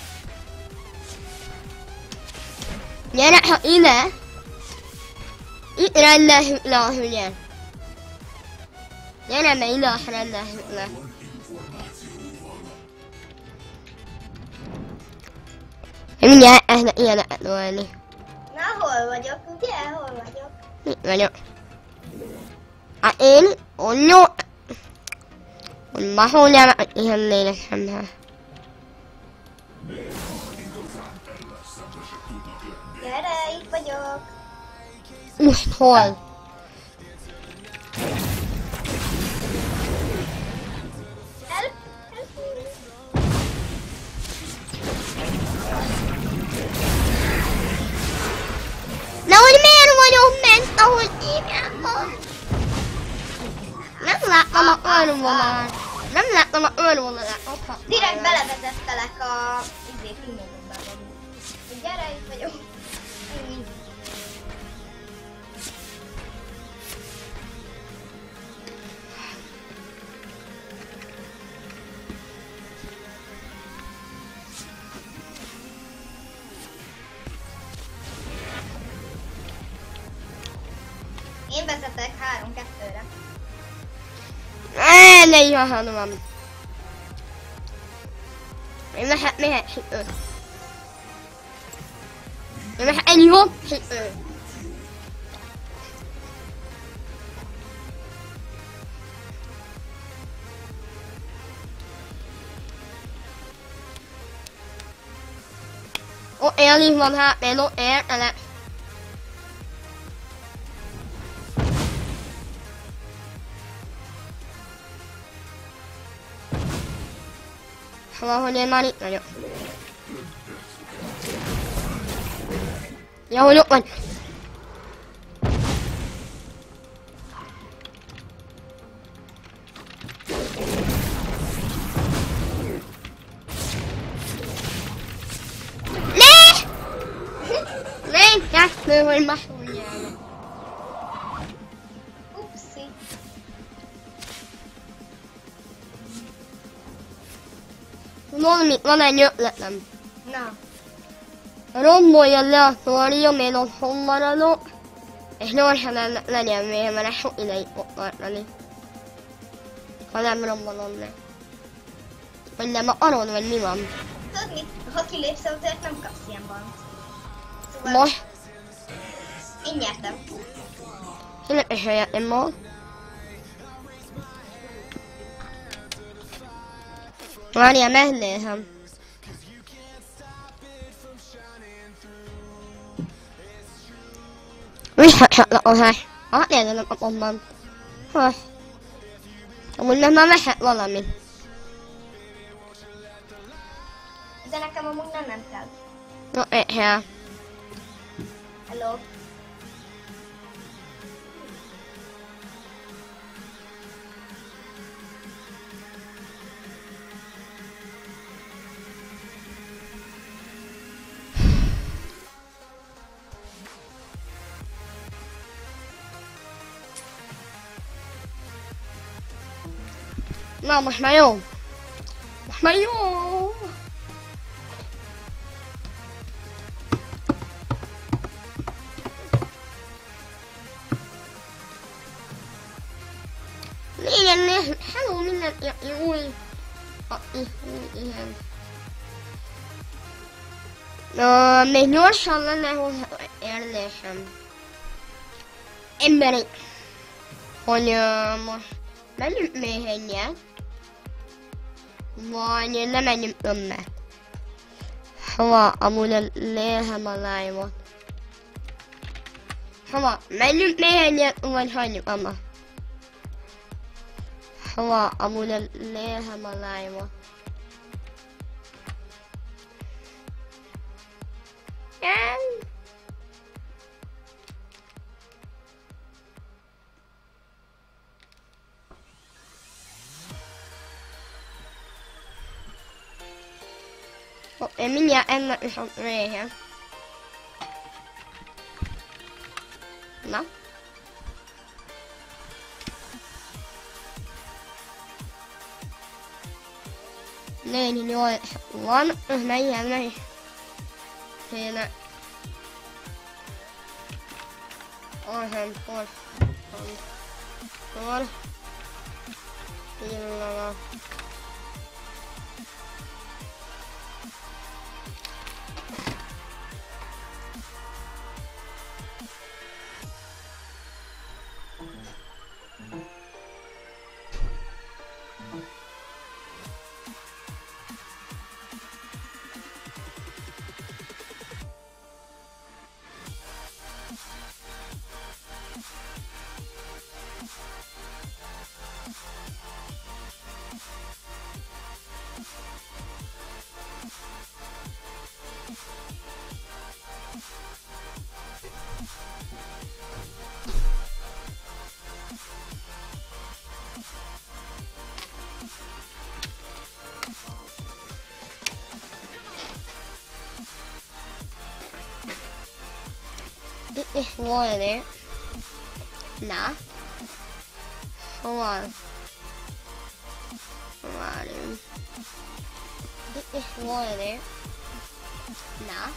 Gyere, ha ide. Itt rendeljük le a hülyet. Gyere, mert ide azt rendeljük le. Én mindjárt elkezdek ilyeneket ölni. Na, hol vagyok, ugye? Hol vagyok? Itt vagyok. Hát én, onnó... Mahol nem ilyen lélekemben. Gyere, itt vagyok. Most hol? Help! Na, hogy miért vagyok ment, ahogy hívják? Nem láttam a örvonalat. Direkt belevezettelek a kimondóba. Gyere, itt vagyok. Én vezetek 3-2-re. Ne jöjjön. Én mehet ő. Én mehet egy jobb ő. Ott él van hát, én ott értelek. Valahogy én már itt vagyok. Ja, hogy ott vagy. Ne, kettő, hogy másoljának. Upsi. Van egy ötletem. Na. Rombolja le a szórium, én otthon maradok, és gyorsan legyen vége, mert sok ideig fog tartani. Ha nem rombolom le. Vagy nem arról, vagy mi van? Tudod mit? Ha kilépsz a tért, nem kapsz ilyen bant. Szóval Most? én nyertem. Én is jöttem most. Várjál, megnézem. Visszacsatlakozás. Hát nézem a pontban. Amúgy meg már mehet valami. De nekem amúgy nem kell. No, ja. Hello. Na, most már jó. Most már jó. Igen, hello, minden, új. Igen. Még gyorsan lenne hozzá érzésem. Emberi. Hogy most menjünk még egyet. Vagy nem menjünk többet. Hova amúgy lélhem a live-ot. Hova menjünk még egyet, vagy hagyjuk abba. Hova amúgy lélhem a live-ot. Én mindjárt ennek is a réhen. Na? Négy, 8 van, menjen meg. Kéne. Arhem, hol. Pillanat. Itt is volna. Na. Hol? Várjunk. Itt is volna. Na.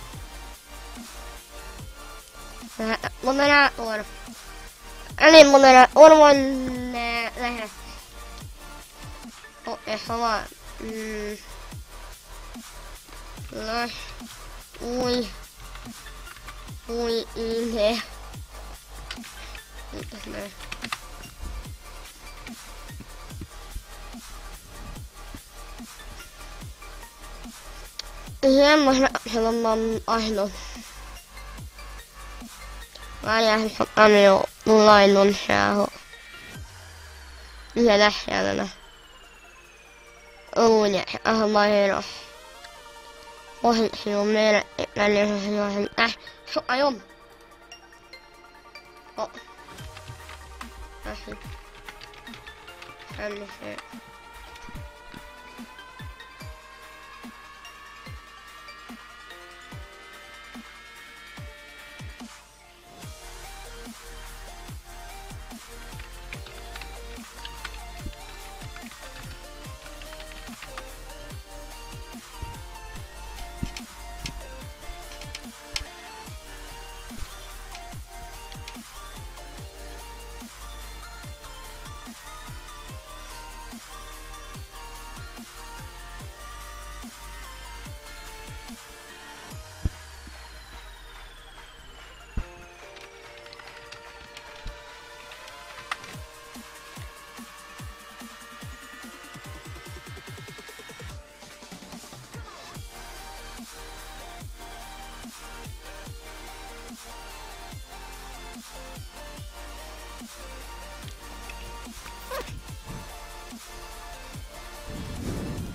Moderátor. Elég moderátor van, lehet. Oké, szóval. Új ide. Igen, most megkapcsolom a ajtót. Várjál, hogy nem jó tulajdonságok. Igen, ez kellene. Úgy, a bajra. Pozíció méret, menni, sokkal jobb. Köszi. Semmiség.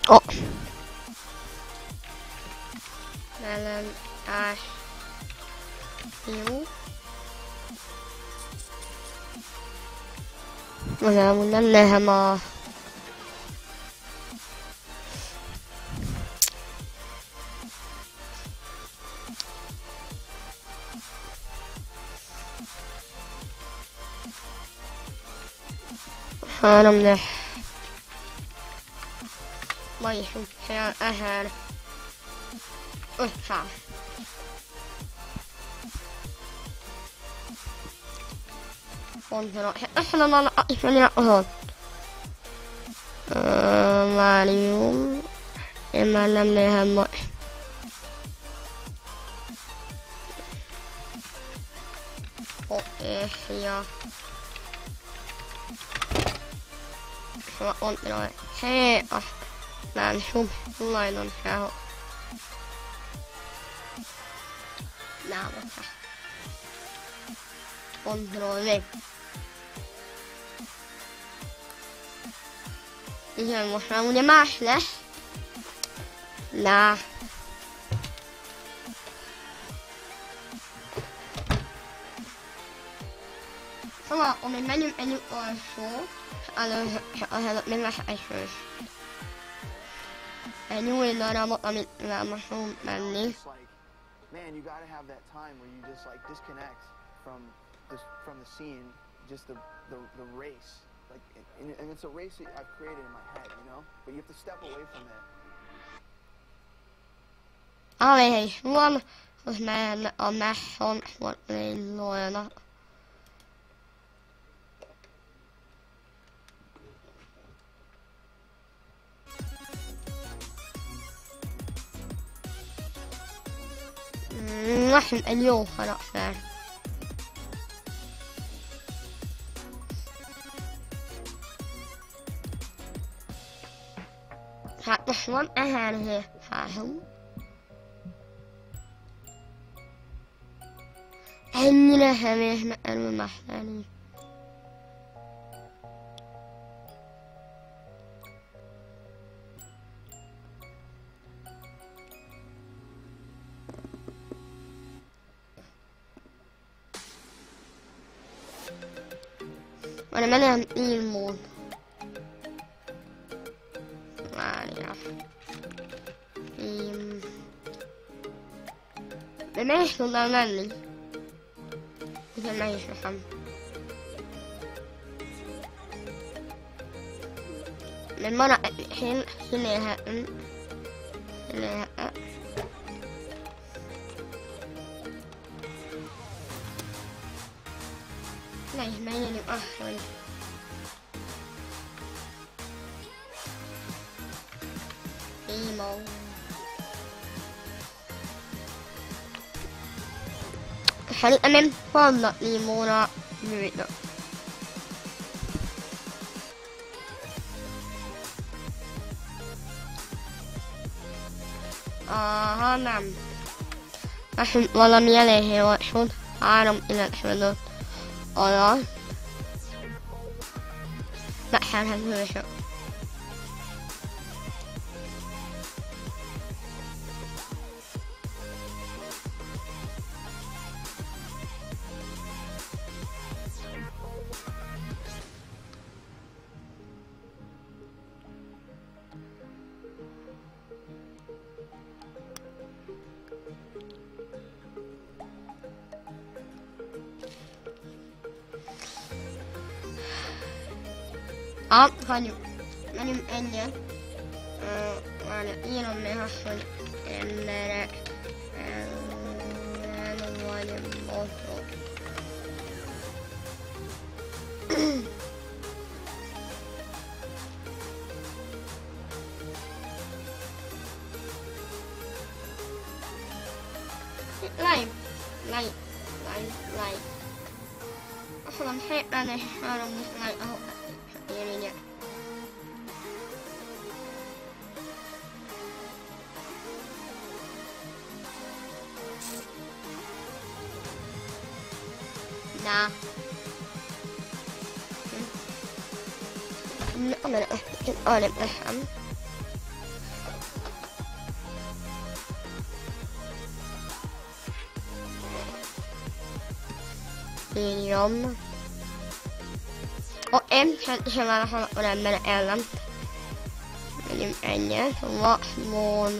Oh. Velem ás. Jó. Most amúgy nem nehem a... Három, de... Vagyis úgy kell eher... 500. Pontra... Ezen ismerni ahol. Márium... Én már nem lehem majd. Oké, ja. Pontra... Hé, azt... Nem, tulajdonságok. Nem, azt. Control-V. Igen, most már ugye más lesz. Na. Szóval, amíg menjünk egy utolsó, előtt még lesz esős. Egy új darabot, amit most fogunk menni. Man, you gotta have that time where you just like disconnect from the scene, just the race, like, and it's a race that I've created in my head, you know. But you have to step away from it. Amely van, az menne a messon fordulónak. Nekünk egy jó karakter. Hát most van 1700. Ennyire hevésnek erről mesélni. Van nem ilmód. Várjál. De meg is tudnám menni. Igen, meg is nekem. De maradt egy hinélhetünk. Ne is menjünk azt, hogy... Emo. Szerintem én vannak Emo-ra gyűjtök. Aha, nem. Azt valami eléggé olcsót. 3,95 alatt. Megszerhetősök. Hagyjuk. Menjünk egyet. Írom még azt, hogy emberek ellen vagy botok. Like. Azt mondom, 7 és 3 like, ahol élények. Na. Nem, arra nekem. színjom. Én sem vállalhatom a ember ellen. Megyünk egyet. Vakmon.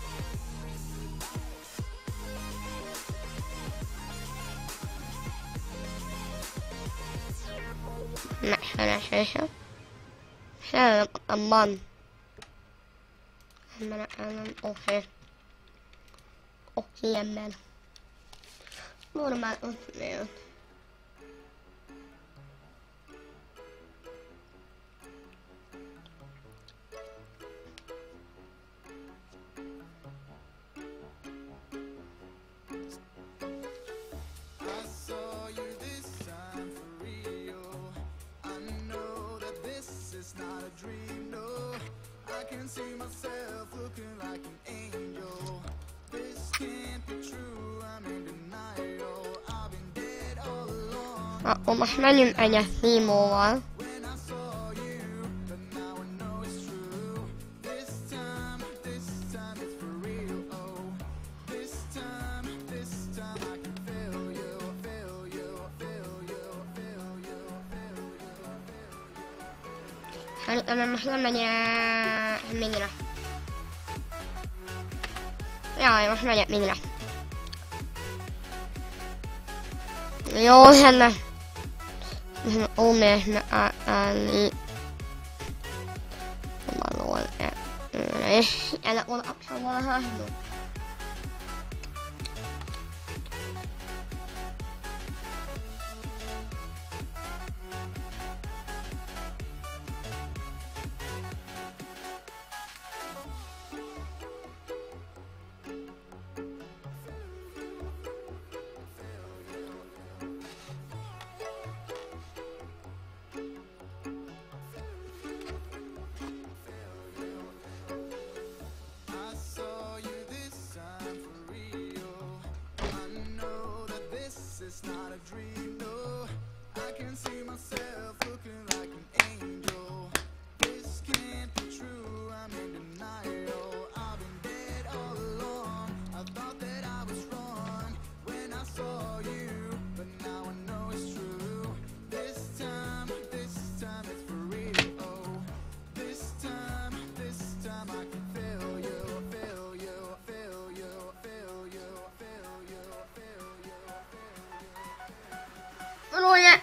Megfelelősen. Szerintem abban. Ember ellen. Oké. Oké, ember. Normál ott jön. See myself looking like an angel. This can't be true, I'm in denial. I've been dead all along. Akkor most menjünk egyet Nimóval. When I saw you, but now I know it's true. This time it's for real. Oh, this time I can feel you, feel you, feel you, feel you, feel you. Szerintem most nem mennyire mindre. Jaj, most megyek mindre. Jó, lenne. Ó, miért ne állni. Valahol és ennek van kapcsolva a háznak. It's not a dream, no. I can see myself looking like an angel. This can't be true, I'm in denial. I've been dead all along. I thought that I was wrong when I saw you, but now I know it's true. This time it's for real. Oh, this time I can feel you, feel you, feel you, feel you, feel you, feel you. Rója,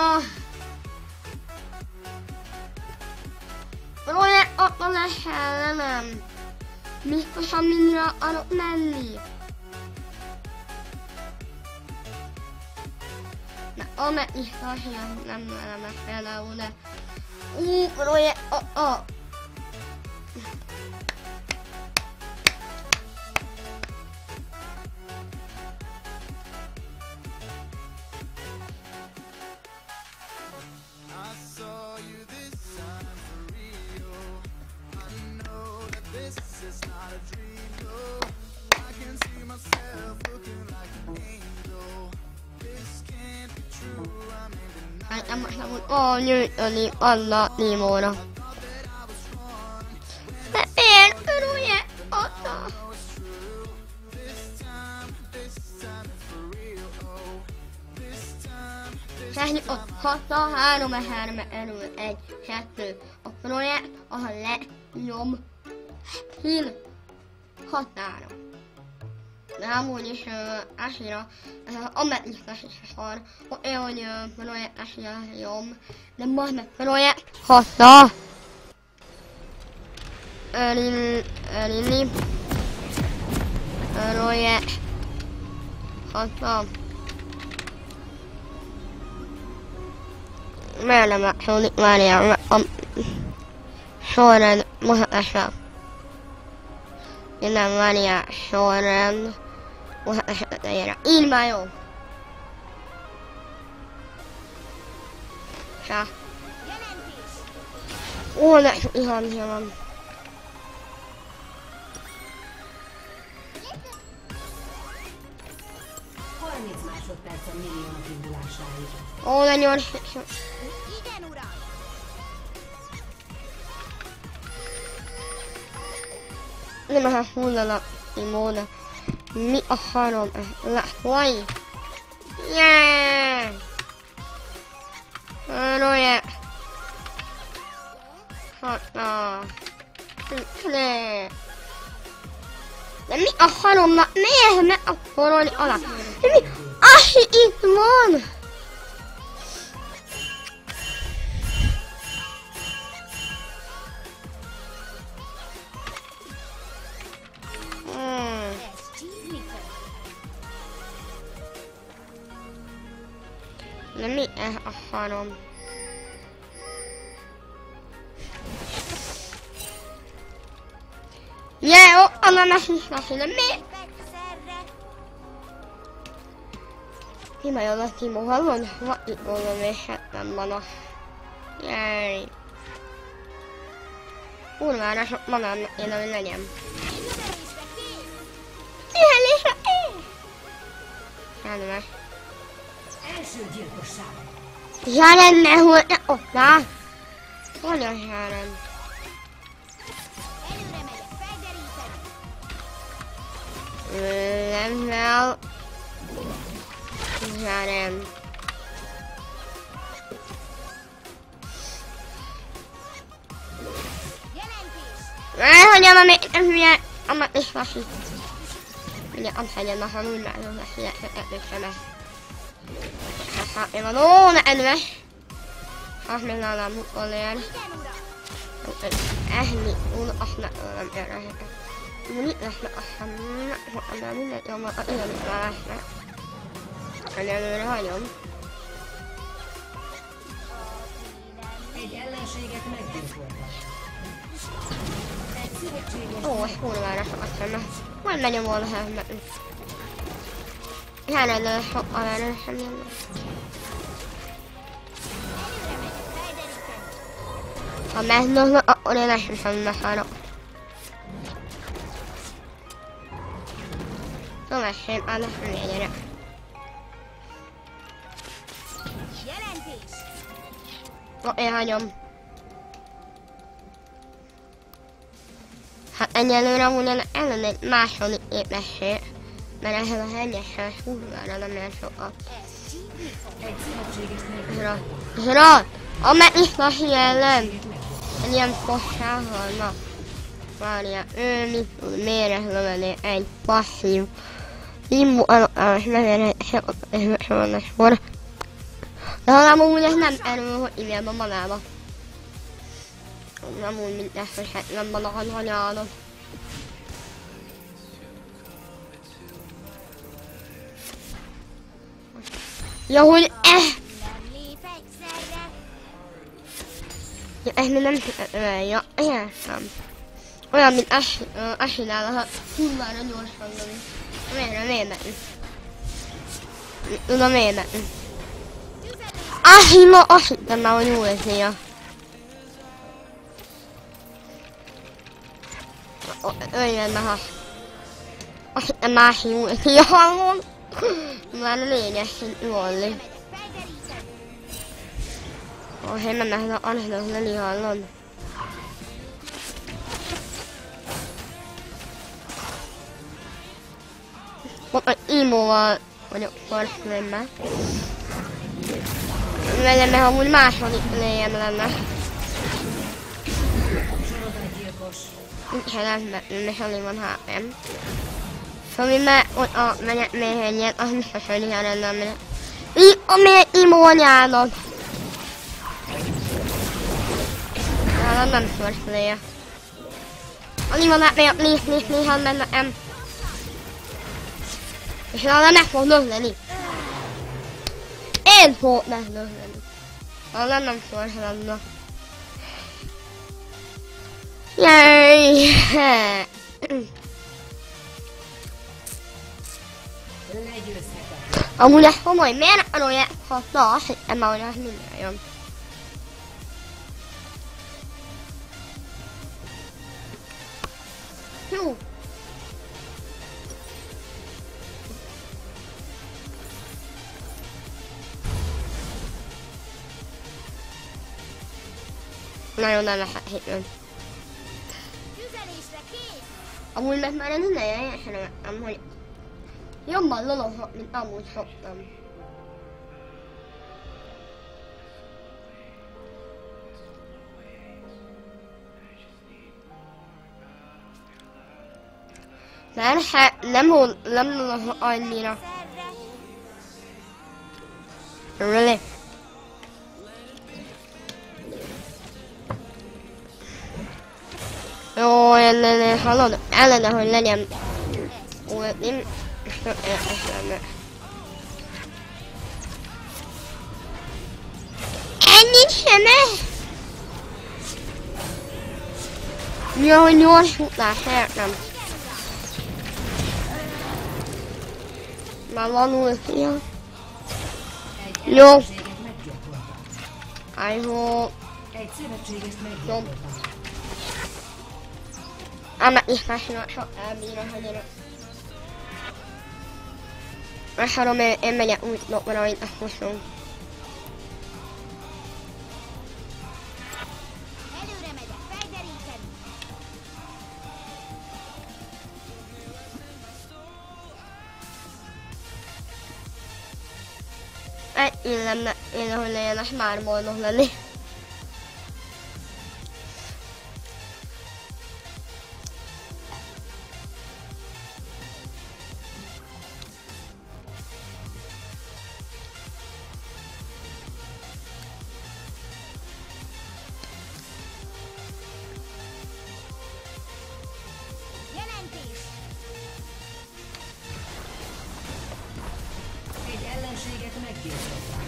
ott lehellenem. Biztosan mindre akarok menni. De amely is tartja, nem velem például, de... Rója, It's not a dream, no. I can see myself looking like an angel. This can't be true, I'm in denial. Hát nem most nem úgy, nyújtani Anna Nimóra. De miért örülje Anna? Kezdjük ott 6-tal, 3-3 erő 1, 2. A projekt, ahol lenyom híl határa. De amúgy is Asira, ametlisztes is van, hogy projekt Asira nyom, de most meg projekt 6-tal. Elini. Projekt 6-tal. Miért nem megszólik várjál, sorrend mutatása. Nem várjál, sorrend mutatása tetejére. Így már jó. Sá. Ó, ne ihannia van. Másodperc a milliónak indulásáig. Ó, nagyon... Nem a hullanak imóna. Mi a harom? Vaj! Yeah! Arra. De mi a halomnak? Miért meg a korolni alá? De mi? Asi itt van! De mi a halom? Jó, Anna mesélj, de mi? Hima a Timo, hallod? Van itt volna még, hát nem van a... Jaj. Kurvára sok magámnak én, hogy legyen. Kihelésre én! Kedves. Első gyilkosság. Jelen ne volt, ott lá! Anya Jelen. Nem fel. Jelen. Elhagyom, amit nem hülye, amat is vasít. Ugye, azt hagyom, ha úgy már nem lesz, hogy hát én van, ó, ne edves! Hát még nálam mutkol ér. Ehni, úr, azt nem érhetek. Mit lesznek, aztán nem minden jobban, a ilyenik már lesznek. Egyelőre hagyom. Egy ellenséget meggyilkoltak. Ó, ez kurvára sokat szeme. Majd megyem volna helmetni. Jelenleg sokkal erősen jönnek. Ha megdobnak, akkor én esküszöm meghalok. Szövesség, már lesz a gyerek. Én hagyom. Hát egyelőre amúgy ellen egy második épesség, mert ehhez a hegyessel kurvára nem ér sokat. Zsrat! Amely is Lasi ellen! Egy ilyen fossával, na. Várjál, ő mit tud méreg löveni egy passzív. Limbo alapállás megérhet vannak sor. De hanem úgy ez nem erő, hogy ívjelben magába. Nem úgy, mint ezt, hogy hát nem van a hanyálod. Ja, hogy ja, ez még nem ja, értem. Olyan, mint Asinál, ha kurvára gyorsan lövünk. Miért menni? Tudom, miért menni? Asina, azt hittem már, hogy úgy néha. Öljön be, ha. Azt hittem másik úgy néha hallom. Már lényes, hogy jólni. Hogy nem lehet annak lenni hallod. Ott egy imóval vagyok korszülőmmel. Mert amúgy második léjem lenne. Úgyhogy nem vettem, és alig van HP-m. Szóval mert ott a méhegyet, az biztos, hogy ilyen lenne. Ami imó anyádat! Nálam nem korszülője. Alig van HP-m, néha mennem. És nálam meg fog lögleni. Én fogok meglögleni. Nálam nem korszülőne. Yay! Amúgy ez komoly, miért arról hatna azt, hogy emma, hogy az minden jön. Jó. Nagyon nem lehet hitni. Amúgy meg már minden teljesen nem, hogy jobban lologhat, mint amúgy szoktam. nem annyira. Really? Jó, ennél hallod? Ellene, hogy legyen ultim, és tökéletes lenne. Ennyit sem -e? Ja, hogy gyors futás, értem. Már van ultia. Jó. Also. Jó. Ama ich machine sok elbírja, hogy én... Megharom, én megyek úgy lopra, hogy azt mosom. Előre megyek, felderíteni! Egy illemne, én ahogy legyenek már boldog lenni. Jelentés! Egy ellenséget meggyőzött.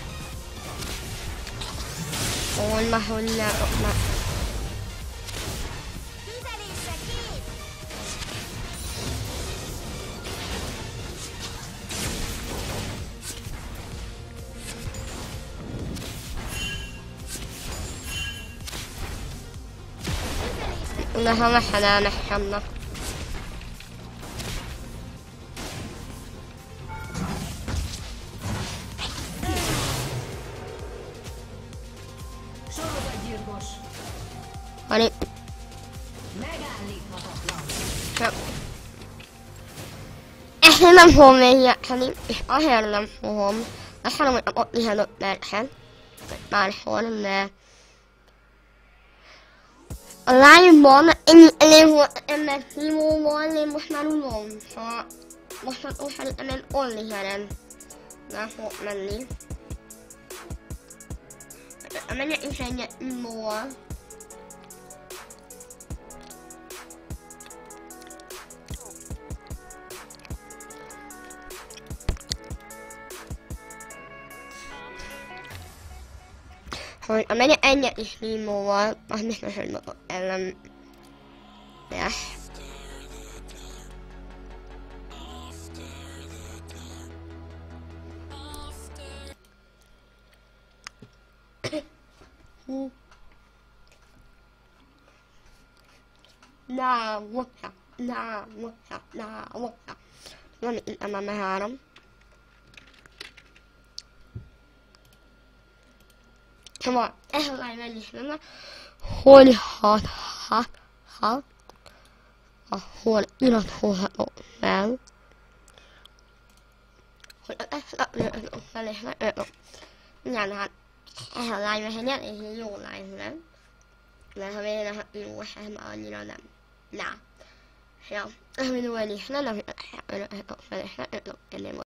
Hogy látok már. Tüzelésre kész! Neha megfelelnek. Sorozatgyilkos. Hani, Megállíthatatlan. csak... Ezt én nem fogom végigjátszani, és azért nem fogom. Azt mondom, hogy ott 15 percen. Máshol, de... A live-ban elég volt ember hívóval, én most már unom. Szóval most szerintem én only-heren nem fogok menni. Menjek is egyet hívóval. Hogy a megyek egyet is hívóval, az biztos, hogy botok ellen lesz. Van itt a három. Szóval ez a live ennyi is lenne, hogy ahol iratkozhatok fel, hogy ezt iratkozhatok fel és megöltök. Igen, hát ez a live egy elég jó live nem, mert ha véletlenül jó, ez már annyira nem. Na, ja, ez videó ennyi is lenne, hogy iratkozhatok fel és megöltök.